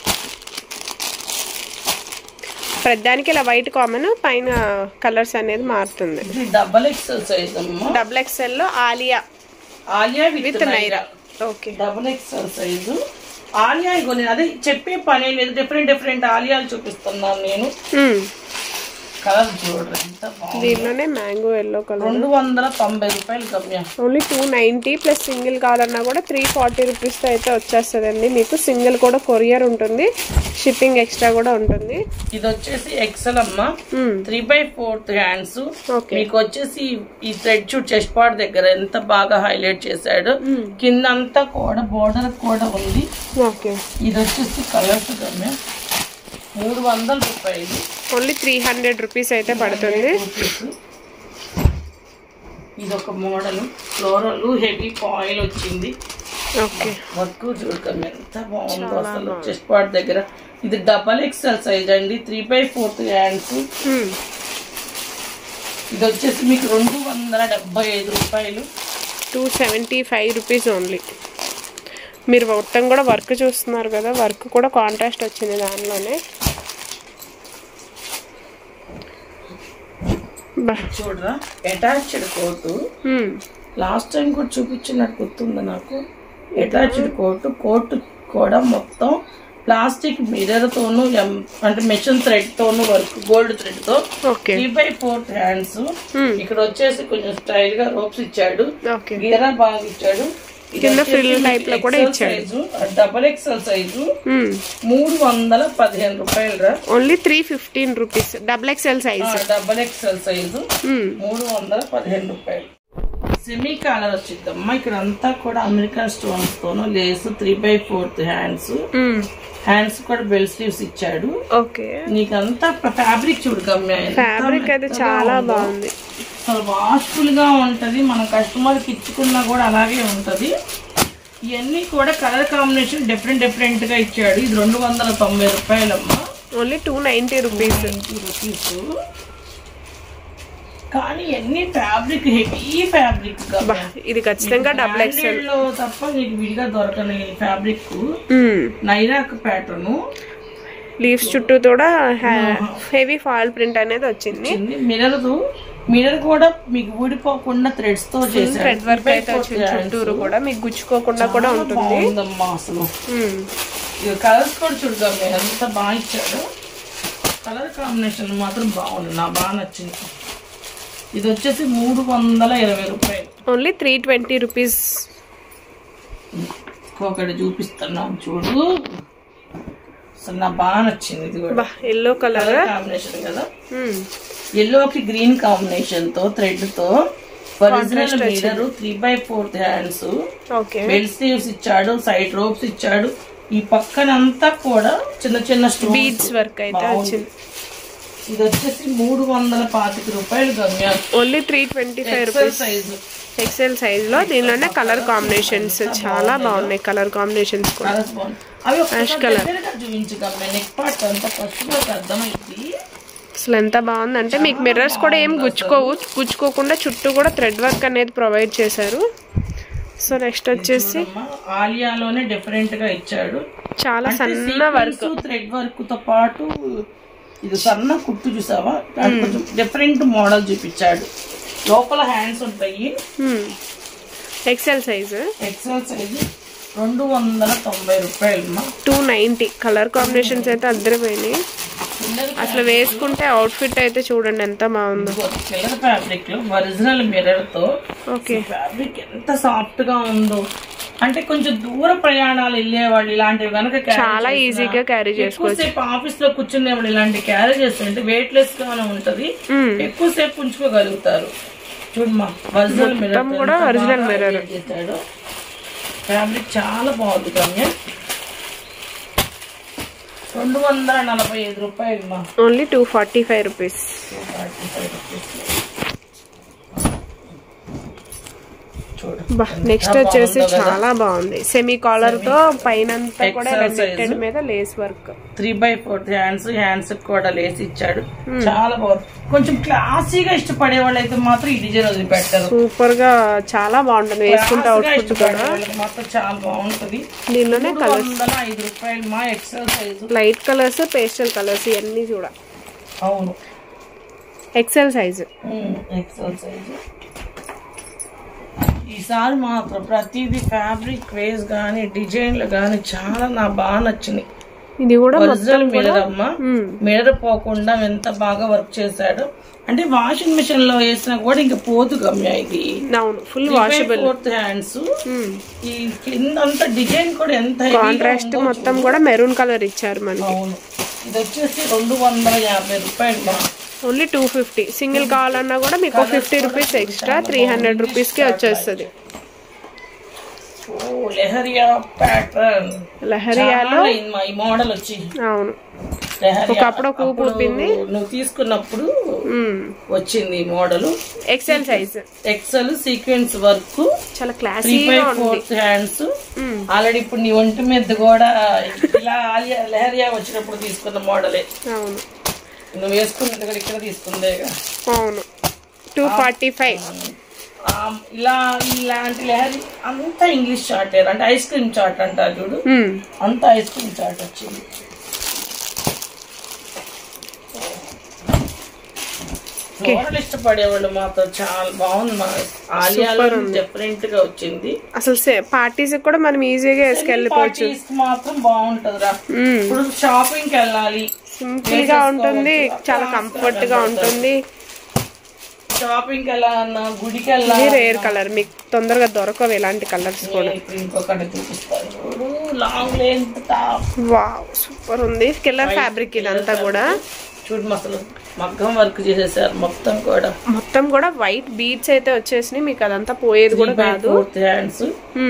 ప్రతిదానికి ఇలా వైట్ కామన్, పైన కలర్స్ అనేది మారుతుంది. XXL సైజ్ అమ్మా. XXL లో ఆలియా విత్ నైరా. ఓకే, XXL సైజు ఆలియా. ఇగో నేను అదే చెప్పే పని లేదు, డిఫరెంట్ ఆలియాలు చూపిస్తున్నాను నేను. కలర్ చూడండి ఎంత బాగుంది. దీనిలోనే మ్యాంగో ఎల్లో కలర్. 290 రూపాయలు గమ్య. ఓన్లీ 290 ప్లస్ సింగిల్ కావాలన్నా కూడా 340 రూపీస్ తో అయితే వచ్చేస్తుందండి మీకు. సింగిల్ కూడా కొరియర్ ఉంటుంది, షిప్పింగ్ ఎక్స్ట్రా కూడా ఉంటుంది. ఇది వచ్చేసి XL అమ్మా. 3/4 హ్యాండ్స్. మీకు వచ్చేసి ఈ థ్రెడ్ చూడ్ చెస్ట్ పార్ట్ దగ్గర ఎంత బాగా హైలైట్ చేశాడు. కింద అంతా కూడా బోర్డర్ కూడా ఉంది. ఓకే, ఇది వచ్చేసి కలర్స్ గమ్య. 300 రూపాయలు. ఓన్లీ 300 రూపీస్ అయితే పడుతుంది. ఇది ఒక మోడల్ ఫ్లోరల్ హెవీ ఫాయిల్ వచ్చింది. ఓకే, వర్క్ చూడకం ఎంత బాగుందో అసలు. చెస్ట్ పార్ట్ దగ్గర ఇది XXL సైజ్ అండి. 3/4 హ్యాండ్స్. ఇది వచ్చేసి మీకు 275 రూపాయలు. 275 రూపీస్ ఓన్లీ. మీరు మొత్తం కూడా వర్క్ చూస్తున్నారు కదా, వర్క్ కూడా కాంట్రాస్ట్ వచ్చింది దానిలోనే. చూడరా, అటాచ్డ్ కోటు. లాస్ట్ టైం కూడా చూపించినట్టు గుర్తుంది నాకు. అటాచ్డ్ కోటు కూడా మొత్తం ప్లాస్టిక్ మిర్రర్ తోను, అంటే మెషిన్ థ్రెడ్ తోను వర్క్, గోల్డ్ థ్రెడ్ తో. 3/4 హ్యాండ్స్. ఇక్కడ వచ్చేసి కొంచెం స్టైల్ గా రోప్స్ ఇచ్చాడు, గీరా బాగా ఇచ్చాడు. కింద ఫ్రిల్ టైప్ లో కూడా ఇచ్చాడు. XXL సైజు 315 రూపాయలు రా. Only 315 rupees. XXL size. XXL size 315 రూపాయలు. సెమీ కాలర్ వచ్చిద్దమ్మా. ఇక్కడ అంతా కూడా అమెరికన్ స్టోన్స్ తోను లేసు. 3/4 హ్యాండ్స్ కూడా బెల్ స్లీవ్స్ ఇచ్చాడు. ఓకే, నీకంతా ఫ్యాబ్రిక్ చూడు గమ్య. ఫ్యాబ్రిక్ అయితే చాలా బాగుంది. అసలు వాష్ఫుల్ గా ఉంటది. మనం కస్టమర్ కి ఇచ్చుకున్నా కూడా అలాగే ఉంటది. ఇవన్నీ కూడా కలర్ కాంబినేషన్ డిఫరెంట్ గా ఇచ్చాడు. ఇది 290 రూపాయలమ్మా. Only 290 rupees. కానీ ఎన్ని ఫ్యాబ్రిక్ హెవీ ఫ్యాబ్రిక్. ఇది ఖచ్చితంగా డబుల్ ఎక్స్ఎల్ లో తప్ప మీకు విడిగా దొరకని ఫ్యాబ్రిక్. నైరాక్ ప్యాటర్న్, లీవ్స్ చుట్టూ కూడా హెవీ ఫాయిల్ ప్రింట్ అనేది వచ్చింది. మిర్రర్ కూడా మీకు ఊడిపోకుండా థ్రెడ్స్ తో చేశారు. థ్రెడ్ వర్క్ అయితే వచ్చింది చుట్టూరు కూడా, మీకు గుచ్చుకోకుండా కూడా ఉంటుంది. అసలు కలర్స్ కూడా చూద్దాం, ఎంత బాగా ఇచ్చాడు. కలర్ కాంబినేషన్ మాత్రం బాగుంది, నాకు బాగా నచ్చింది. ఇది వచ్చేసి 320 రూపాయలు, ఓన్లీ 320 రూపీస్. ఒకటి చూపిస్తున్నాం చూడు, అసలు నాకు బాగా నచ్చింది. ఇది కూడా ఎల్లో కలర్ కాంబినేషన్ కదా, ఎల్లోకి గ్రీన్ కాంబినేషన్ తో థ్రెడ్ తో original mirror, 3/4 hands, bell sleeves ఇచ్చాడు, సైడ్ రోప్స్ ఇచ్చాడు. ఈ పక్కనంతా కూడా చిన్న చిన్న బీడ్స్ వర్క్ అయితే వచ్చింది. ఇది వచ్చేసి 325 రూపాయలు Gamya, only 325 rupees size, XL size లో. దీనిలోనే కలర్ కాంబినేషన్స్ చాలా బాగున్నాయి. కలర్ కాంబినేషన్స్ కూడా యాష్ కలర్ అసలు ఎంత బాగుందంటే మీకు మిర్రర్స్ కూడా ఏం గుచ్చుకోకుండా చుట్టూ కూడా థ్రెడ్ వర్క్ అనేది ప్రొవైడ్ చేశారు. సో నెక్స్ట్ వచ్చేసి ఆలియాలోనే డిఫరెంట్ గా ఇచ్చాడు, చాలా సన్న వర్క్, థ్రెడ్ వర్క్ తో పాటు ఇది సన్న కుట్టు చూసావా, కొంచెం డిఫరెంట్ మోడల్ చూపించాడు. లోపల హ్యాండ్స్ ఉంటాయి. ఎక్సెల్ సైజ్ 290 రూపాయలు, 290. కలర్ కాంబినేషన్స్ అయితే అద్దరిపోయినాయి. అసలు వేసుకుంటే అవుట్ ఫిట్ అయితే చూడండి ఎంత బాగుందో. కలర్ ఫ్యాబ్రిక్ లో ఒరిజినల్ మిర్రర్ తో ఫ్యాబ్రిక్ ఎంత సాఫ్ట్ గా ఉందో. అంటే కొంచెం దూర ప్రయాణాలు వెళ్ళేవాళ్ళు ఇలాంటివి కనుక చాలా ఈజీగా క్యారీ చేసుకోవచ్చు. ఆఫీస్ లో కూర్చునేవాళ్ళు ఇలాంటి క్యారీ చేస్తుంటే వెయిట్ లెస్ గానే ఉంటది, ఎక్కువసేపు ఉంచుకోగలుగుతారు. చూడమ్మా ఒరిజినల్ మిర్రర్ కూడా ఒరిజినల్ మిర్రర్ చేశాడు. ఫ్యాబ్రిక్ చాలా బాగుంది గమ్య, 245 రూపాయలు మా, ఓన్లీ 245 రూపీస్. నెక్స్ట్ వచ్చేసి చాలా బాగుంది, సెమీ కాలర్ తో పైన మీద లేస్ వర్క్, 3/4 హ్యాండ్స్ కూడా లేస్ ఇచ్చాడు. చాలా బాగుంది. కొంచెం క్లాసీగా ఇష్టపడే వాళ్ళు అయితే మాత్రం ఈ డిజైన్ వదిలిపెట్టారు. సూపర్ గా చాలా బాగుంటుంది, వేసుకుంటే అవుట్ఫిట్ కూడా మాత్రం చాలా బాగుంటది. దీనిలోనే కలర్స్ 205 రూపాయలు మా, XL size, light colours, pastel colours ఇవన్నీ చూడ. అవును ఎక్సెల్ సైజ్, ఈసారి మాత్రం ప్రతిదీ ఫ్యాబ్రిక్ వేస్ గానీ డిజైన్లు గానీ చాలా నాకు బాగా నచ్చినాయి. ఇది కూడా ఒరిజినల్ మిర్రర్ అమ్మా, మిర్రర్ పోకుండా ఎంత బాగా వర్క్ చేశాడు. అంటే వాషింగ్ మిషన్ లో వేసినా కూడా ఇంకా పోదు గమ్య. ఇది ఫుల్ వాషబుల్, 4 హ్యాండ్స్. ఈ కిందంతా డిజైన్ కూడా ఎంత కాంట్రాస్ట్, మొత్తం కూడా మెరూన్ కలర్ ఇచ్చారు మనకి. అవును, ఇది వచ్చేసి 250 రూపాయలు, ఓన్లీ 250. సింగిల్ కావాలన్నా కూడా మీకు 50 రూపీస్ ఎక్స్ట్రా, 300 రూపీస్ కి వచ్చేస్తుంది. లెహరియా ప్యాటర్న్, లెహరియాలో ఈ మోడల్ వచ్చి, అవును ఒకప్పుడు ఊపింది, నువ్వు తీసుకున్నప్పుడు వచ్చింది ఈ model. XL size, XL sequence work, చాలా క్లాసీగా ఉంది. 3/4 హ్యాండ్స్. ఆల్రెడీ ఇప్పుడు నీ ఒంటి మీద కూడా ఇలా లెహరియా వచ్చినప్పుడు తీసుకున్న మోడలే. అవును, నువ్వు వేసుకున్నట్టు కూడా ఇక్కడ తీసుకుందే. అవును, 245. ఇలా ఇలాంటి లెహరీ అంతా ఇంగ్లీష్ చార్ట్, అంటే ఐస్ క్రీమ్ చార్ట్ అంటారు చూడు, అంతా ఐస్ క్రీమ్ చార్ట్ వచ్చింది. ఫ్లోరల్ ఇష్టపడేవాళ్ళు మాత్రం చాలా బాగుంది. ఆలియాలో డిఫరెంట్ గా వచ్చింది. అసలు పార్టీస్ కూడా మనం ఈజీగా వేసుకెళ్ళిపోవచ్చు. మాత్రం బాగుంటదిరా. ఇప్పుడు షాపింగ్ కి వెళ్ళాలి, సింపుల్ గా ఉంటుంది, చాలా కంఫర్ట్ గా ఉంటుంది. షాపింగ్ కి వెళ్ళాలన్నా, గుడికి వెళ్ళాలి. రేర్ కలర్ మీకు తొందరగా దొరకవు ఇలాంటి కలర్స్ కూడా. ఇంకొకటి చూపిస్తాను, long length top. Wow, super ఉంది. కిల్లర్ ఫ్యాబ్రిక్ ఇదంతా కూడా. చూడు అసలు మగ్గం వర్క్ చేసేసారు మొత్తం కూడా వైట్ బీడ్స్ అయితే వచ్చేసినాయి. మీకు అదంతా పోయేది కూడా కాదు. 4 హ్యాండ్స్,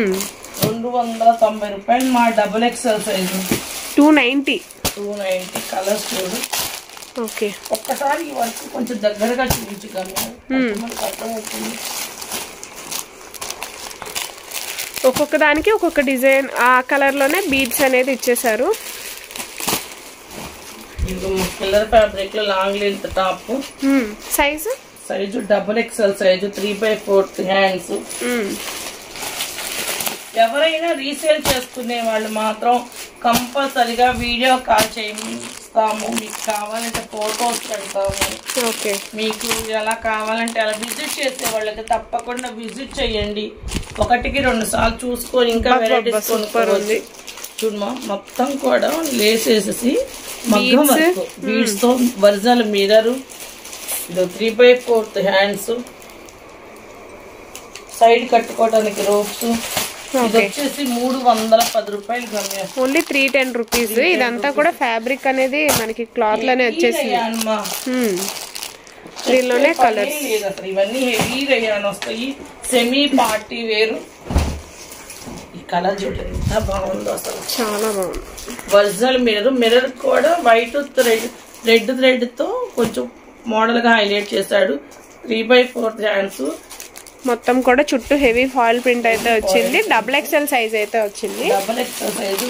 290 రూపాయలు మా, డబుల్ ఎక్స్ఎల్ సైజు, 290. కలర్స్ చూడు. ఓకే, ఒక్కసారి ఈ వర్క్ కొంచెం దగ్గరగా చూపించగలను, అర్థమవుతుంది. ఒక్కొక్క దానికి ఒక్కొక్క డిజైన్, ఆ కలర్ లోనే బీడ్స్ అనేది ఇచ్చేసారు. కిల్లర్ ఫ్యాబ్రిక్ లో long length top, size size double XL size 3/4 hands. ఎవరైనా రీసేల్ చేసుకునే వాళ్ళు మాత్రం కంపల్సరిగా వీడియో కాల్ చేయిస్తాము. మీకు కావాలంటే ఫోటోస్ పెడతాము. మీకు ఎలా కావాలంటే అలా విజిట్ చేసే వాళ్ళకి తప్పకుండా విజిట్ చేయండి. 1కి 2 సార్లు చూసుకొని ఇంకా వెరైటీస్ కొనుక్కోవచ్చు. చూడమా మొత్తం కూడా లేస్ వేసేసి మగ్గం వర్క్ బీడ్స్ తో ఒరిజినల్ మిర్రర్. ఇది 3/4 హ్యాండ్స్, సైడ్ కట్టుకోవడానికి రోప్స్. ఇది వచ్చేసి 310 రూపాయలు గమ్య. Only 310 rupees. ఇదంతా కూడా ఫ్యాబ్రిక్ అనేది మనకి క్లాత్ లోనే వచ్చేసి దీనిలోనే కలర్స్. ఇవన్నీ హెవీ రేయాన్ వస్తాయి. Semi party wear. ఈ కలర్ చూడండి ఎంత బాగుందో అసలు, చాలా బాగుంది. ఒరిజినల్ మిర్రర్ కూడా వైట్ రెడ్ థ్రెడ్ తో కొంచెం మోడల్ గా హైలైట్ చేశాడు. 3/4 హ్యాండ్స్. మొత్తం కూడా చుట్టూ హెవీ ఫాయిల్ ప్రింట్ అయితే వచ్చింది. డబుల్ ఎక్స్ఎల్ సైజ్ అయితే వచ్చింది. డబుల్ ఎక్స్ఎల్ సైజు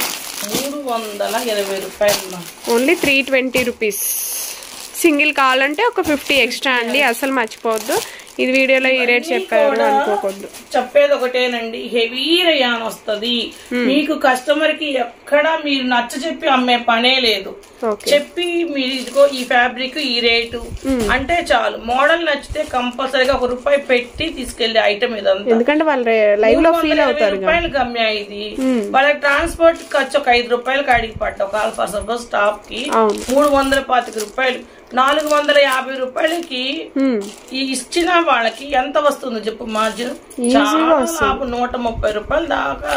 320 రూపాయలు. Only 320 rupees. సింగిల్ కావాలంటే ఒక 50 ఎక్స్ట్రా అండి. అసలు మర్చిపోవద్దు. ఇది వీడియోలో ఈ రేట్ చెప్పారు అనుకోకూడదు. చెప్పేది ఒకటేనండి, హెవీ రేయాన్ వస్తుంది. మీకు కస్టమర్ కి ఎక్కడ మీరు నచ్చ చెప్పి అమ్మే పనే లేదు. చెప్పి మీరు ఇదిగో ఈ ఫ్యాబ్రిక్ ఈ రేటు అంటే చాలు. మోడల్ నచ్చితే కంపల్సరీగా ₹1 పెట్టి తీసుకెళ్లే ఐటమ్ ఇదంతా. ఎందుకంటే వాళ్ళు లైవ్ లో ఫీల్ అవుతారు. రూపాయలు గమ్య ఇది. వాళ్ళకి ట్రాన్స్పోర్ట్ ఖర్చు ఒక ₹5 అడిగి పడ్డ ఒక ఆల్ఫా స్టాప్ కి 325 రూపాయలు. 450 రూపాయలకి ఈ ఇచ్చిన వాళ్ళకి ఎంత వస్తుందో చెప్పు మార్జిన్. చాలా లాభం. 130 రూపాయలు దాకా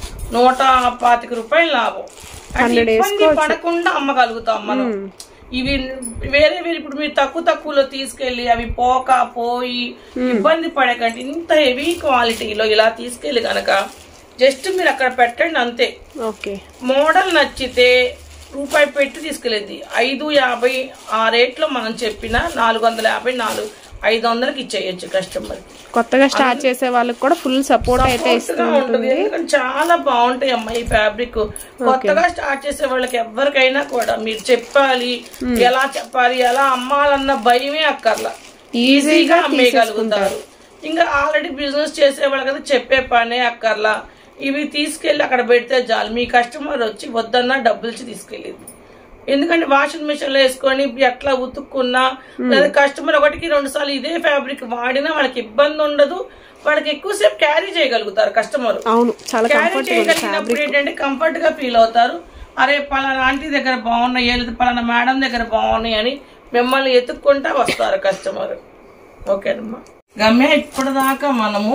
125 రూపాయలు లాభం. ఇబ్బంది పడకుండా అమ్మగలుగుతాం మనం. ఇవి వేరే ఇప్పుడు మీరు తక్కువలో తీసుకెళ్లి అవి పోయి ఇబ్బంది పడకండి. ఇంత హెవీ క్వాలిటీలో ఇలా తీసుకెళ్లి గనక జస్ట్ మీరు అక్కడ పెట్టండి అంతే. మోడల్ నచ్చితే ₹1 పెట్టి తీసుకెళ్ళేది 550. ఆ రేట్ లో మనం చెప్పిన 450 500కి ఇచ్చేయచ్చు కస్టమర్. కొత్తగా స్టార్ట్ చేసే వాళ్ళకి కూడా ఫుల్ సపోర్ట్ అయితే ఉంటుంది. ఎందుకంటే చాలా బాగుంటాయి అమ్మ ఈ ఫ్యాబ్రిక్. కొత్తగా స్టార్ట్ చేసే వాళ్ళకి ఎవరికైనా కూడా మీరు చెప్పాలి, ఎలా చెప్పాలి, ఎలా అమ్మాలన్న భయమే అక్కర్లా. ఈజీగా అమ్మేయగలుగుతారు. ఇంకా ఆల్రెడీ బిజినెస్ చేసే వాళ్ళకి చెప్పే పనే అక్కర్లా. ఇవి తీసుకెళ్లి అక్కడ పెడితే చాలు. మీ కస్టమర్ వచ్చి వద్దన్నా డబ్బులు ఇచ్చి తీసుకెళ్ళేది. ఎందుకంటే వాషింగ్ మిషన్ లో వేసుకొని ఎట్లా ఉతుక్కున్నా లేదా కస్టమర్ 1కి 2 సార్లు ఇదే ఫ్యాబ్రిక్ వాడినా వాళ్ళకి ఇబ్బంది ఉండదు. వాళ్ళకి ఎక్కువసేపు క్యారీ చేయగలుగుతారు కస్టమర్. క్యారీ చేయగలిగినప్పుడు ఏంటంటే కంఫర్ట్ గా ఫీల్ అవుతారు. అరే పలానా ఆంటీ దగ్గర బాగున్నాయి లేదా పలానా మేడం దగ్గర బాగున్నాయి అని మిమ్మల్ని ఎత్తుక్కుంటా వస్తారు కస్టమర్. ఓకేనమ్మా గమ్య. ఇప్పటిదాకా మనము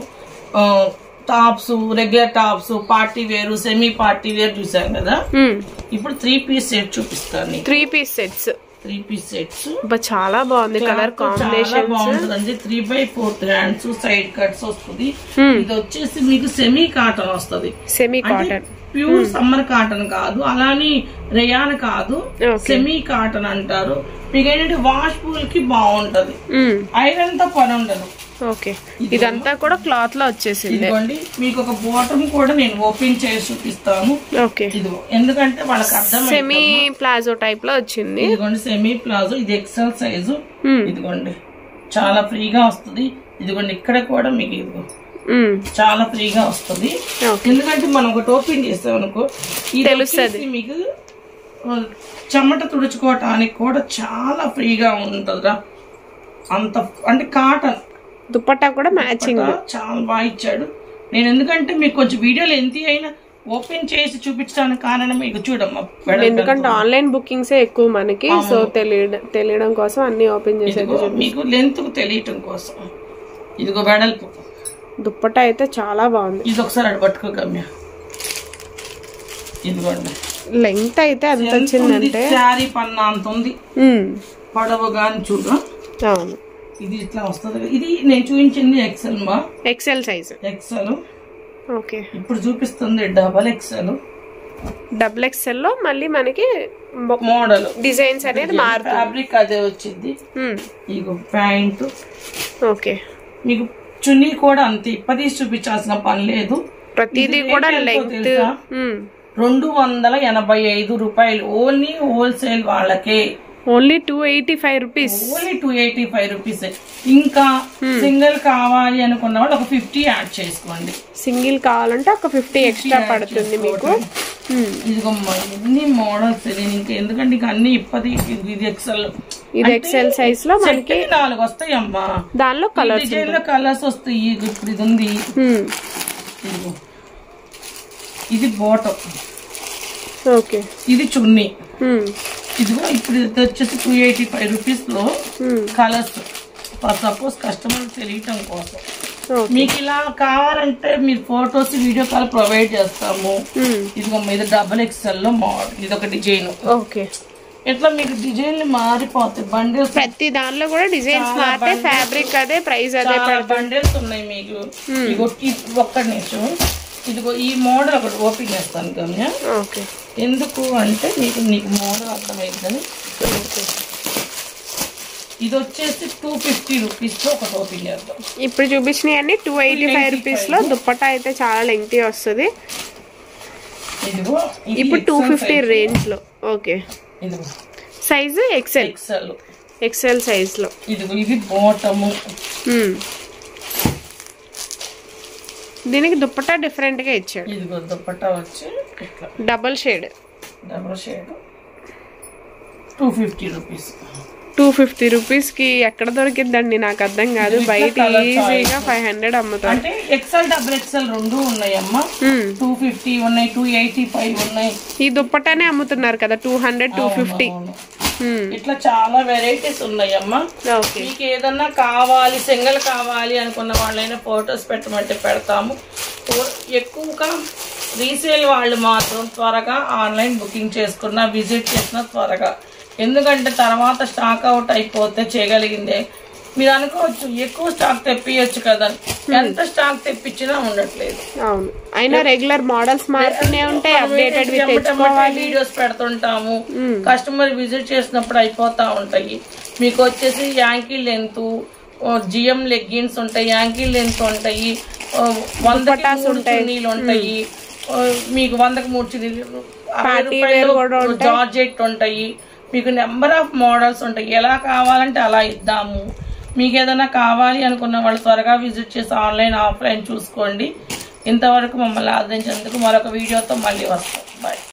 tops, regular tops, party wear, semi party wear చూసాం కదా. ఇప్పుడు 3 పీస్ సెట్ చూపిస్తాను. 3 పీస్ సెట్స్. 3 పీస్ సెట్స్ చాలా బాగుంది. కలర్ కాంబినేషన్ బాగుంటుంది. 3/4 హ్యాండ్స్, సైడ్ కట్స్ వస్తుంది. ఇది వచ్చేసి మీకు సెమీ కాటన్ వస్తుంది. Semi cotton, pure summer cotton కాదు, అలాని రేయాన్ కాదు, సెమీ కాటన్ అంటారు. మీకు ఏంటంటే వాష్ పూల్ కి బాగుంటది. ఐరన్ తో పని ఉండదు. ఇదంతా కూడా క్లాత్ లో వచ్చేసింది. ఇదిగోండి మీకు ఒక బాటమ్ కూడా నేను ఓపెన్ చేసి చూపిస్తాను. ఇదిగో ఎందుకంటే వాళ్ళకి అర్థం. సెమీ ప్లాజో టైప్ లో వచ్చింది. ఇదిగోండి సెమీ ప్లాజో. ఇది ఎక్సెల్ సైజు. ఇదిగోండి చాలా ఫ్రీగా వస్తుంది. ఇదిగోండి ఇక్కడ కూడా మీకు ఇదిగో చాలా ఫ్రీగా వస్తుంది. ఎందుకంటే మనం ఒకటి ఓపెన్ చేస్తాం అనుకో తెలుస్తుంది మీకు. చెమట తుడుచుకోవటానికి కూడా చాలా ఫ్రీగా ఉంటుందిరా. అంత అంటే కాటన్. దుపట్టా కూడా మ్యాచింగ్ చాలా బాగా ఇచ్చాడు. నేను ఎందుకంటే మీకు కొంచెం వీడియోలు ఎంత అయినా ఓపెన్ చేసి చూపించడానికి కారణం మీకు చూడమ్మా. ఎందుకంటే ఆన్లైన్ బుకింగ్స్ ఎక్కువ మనకి. సో తెలియడం కోసం అన్ని ఓపెన్ చేసేది మీకు లెంత్ తెలియటం కోసం. ఇదిగో వెడల్పు దుప్పట్టా అయితే చాలా బాగుంది. ఇది ఒకసారి అటు పట్టుకో గమ్య. ఇదిగోండి లెంగ్త్ అయితే ఎంత వచ్చిందంటే శారీ పన్నా అంత ఉంది. పొడవు గాని చూడు. అవును ఇది ఇట్లా వస్తుంది. ఇది నేను చూపించింది ఎక్సెల్ మా. XL size. ఎక్సెల్. ఓకే ఇప్పుడు చూపిస్తుంది డబల్ ఎక్సెల్. డబుల్ ఎక్సెల్ లో మళ్ళీ మనకి మోడల్ డిజైన్స్ అనేది మారుతుంది. ఫ్యాబ్రిక్ అదే వచ్చింది. ఇగో ప్యాంట్. ఓకే మీకు చున్నీ కూడా అంతే. ఇప్పదీసి చూపించాల్సిన పని లేదు. ప్రతిదీ కూడా లెంగ్త్ 285 రూపాయలు. ఓన్లీ హోల్సేల్ వాళ్ళకే. Only 285 rupees. Only 285 rupees. ఇంకా సింగిల్ కావాలి అనుకున్న వాళ్ళు ఒక 50 యాడ్ చేసుకోండి. సింగిల్ కావాలంటే ఒక 50 ఎక్స్ట్రా పడుతుంది మీకు. ఇదిగో ఎన్ని మోడల్స్ ఎందుకంటే ఇంకా అన్ని ఇప్పటి ఇది ఎక్సెల్, ఇది ఎక్సెల్ సైజ్ లో మనకి 4 వస్తాయి అమ్మా. దానిలో కలర్స్ డిజైన్ లో కలర్స్ వస్తాయి. ఇప్పుడు ఇది ఉంది, ఇది బాటమ్, ఓకే ఇది చున్నీ. ఇదిగో ఇప్పుడు ఇది వచ్చేసి 285 రూపీస్ లో కలర్స్. సపోజ్ కస్టమర్ తెలియటం కోసం మీకు ఇలా కావాలంటే మీరు ఫొటోస్ వీడియో కాల్ ప్రొవైడ్ చేస్తాము. ఇదిగో ఇది డబుల్ ఎక్స్ఎల్ లో మోడల్, ఇది ఒక డిజైన్. ఓకే ఇట్లా మీకు డిజైన్లు మారిపోతాయి. బండిల్స్ ప్రతి దానిలో కూడా డిజైన్స్ మారితే ఫ్యాబ్రిక్ అదే, ప్రైస్ అదే. బండిల్స్ ఉన్నాయి మీకు. ఇదిగో ఒక్క నిమిషం, ఇదిగో ఈ మోడల్ ఒకటి ఓపెన్ చేస్తాను గమ్య. ఎందుకు అంటే నీకు మోడల్ అర్థమైందని. ఇది వచ్చేసి 250 రూపీస్ లో ఒకటి ఓపెన్ చేద్దాం. ఇప్పుడు చూపించినవి అన్ని 285 రూపీస్ లో. దుప్పట్టా అయితే చాలా లెంగ్తీ వస్తుంది. ఇదిగో ఇప్పుడు 250 రేంజ్ లో. ఓకే ఇదిగో సైజు ఎక్సెల్ సైజ్ లో. ఇదిగో ఇది బాటము. దీనికి దుప్పట్టా డిఫరెంట్ గా ఇచ్చాడు. ఇదిగో దుప్పట్టా వచ్చి డబల్ షేడ్ 250 రూపీస్. 250 రూపీస్ కి ఎక్కడ దొరికిందండి నాకు అర్థం కాదు. బయట ఈజీగా 500 అమ్ముతారు. అంటే ఎక్సెల్ డబుల్ ఎక్సెల్ రెండు ఉన్నాయమ్మా. 250 ఉన్నాయి, 285 ఉన్నాయి. ఈ దుప్పటానే అమ్ముతున్నారు కదా 200, 250. ఇట్లా చాలా వెరైటీస్ ఉన్నాయమ్మా. మీకు ఏదన్నా కావాలి, సింగిల్ కావాలి అనుకున్న వాళ్ళైనా ఫొటోస్ పెట్టమంటే పెడతాము. ఎక్కువగా రీసేల్ వాళ్ళు మాత్రం త్వరగా ఆన్లైన్ బుకింగ్ చేసుకున్నా, విజిట్ చేసినా త్వరగా. ఎందుకంటే తర్వాత స్టాక్ అవుట్ అయిపోతే చేయగలిగిందే. మీరు అనుకోవచ్చు ఎక్కువ స్టాక్ తెప్పియచ్చు కదా, ఎంత స్టాక్ తెప్పించినా ఉండట్లేదు. అవును, అయినా రెగ్యులర్ మోడల్స్ మారుతూనే ఉంటాయి. అప్డేటెడ్ వీడియోస్ పెడుతుంటాము. కస్టమర్ విజిట్ చేసినప్పుడు అయిపోతా ఉంటాయి. మీకు వచ్చేసి యాంకిల్ లెంత్, జిఎం లెగ్గిన్స్ ఉంటాయి, యాంకిల్ లెంత్ ఉంటాయి, 100కి 3 చున్నీలు ఉంటాయి, మీకు 100కి 3 చున్నీలు, జార్జెట్ ఉంటాయి. మీకు నెంబర్ ఆఫ్ మోడల్స్ ఉంటాయి. ఎలా కావాలంటే అలా ఇద్దాము. మీకు ఏదైనా కావాలి అనుకున్న వాళ్ళు త్వరగా విజిట్ చేసి ఆన్లైన్ ఆఫ్లైన్ చూసుకోండి. ఇంతవరకు మమ్మల్ని ఆదరించేందుకు మరొక వీడియోతో మళ్ళీ వస్తాం. బాయ్.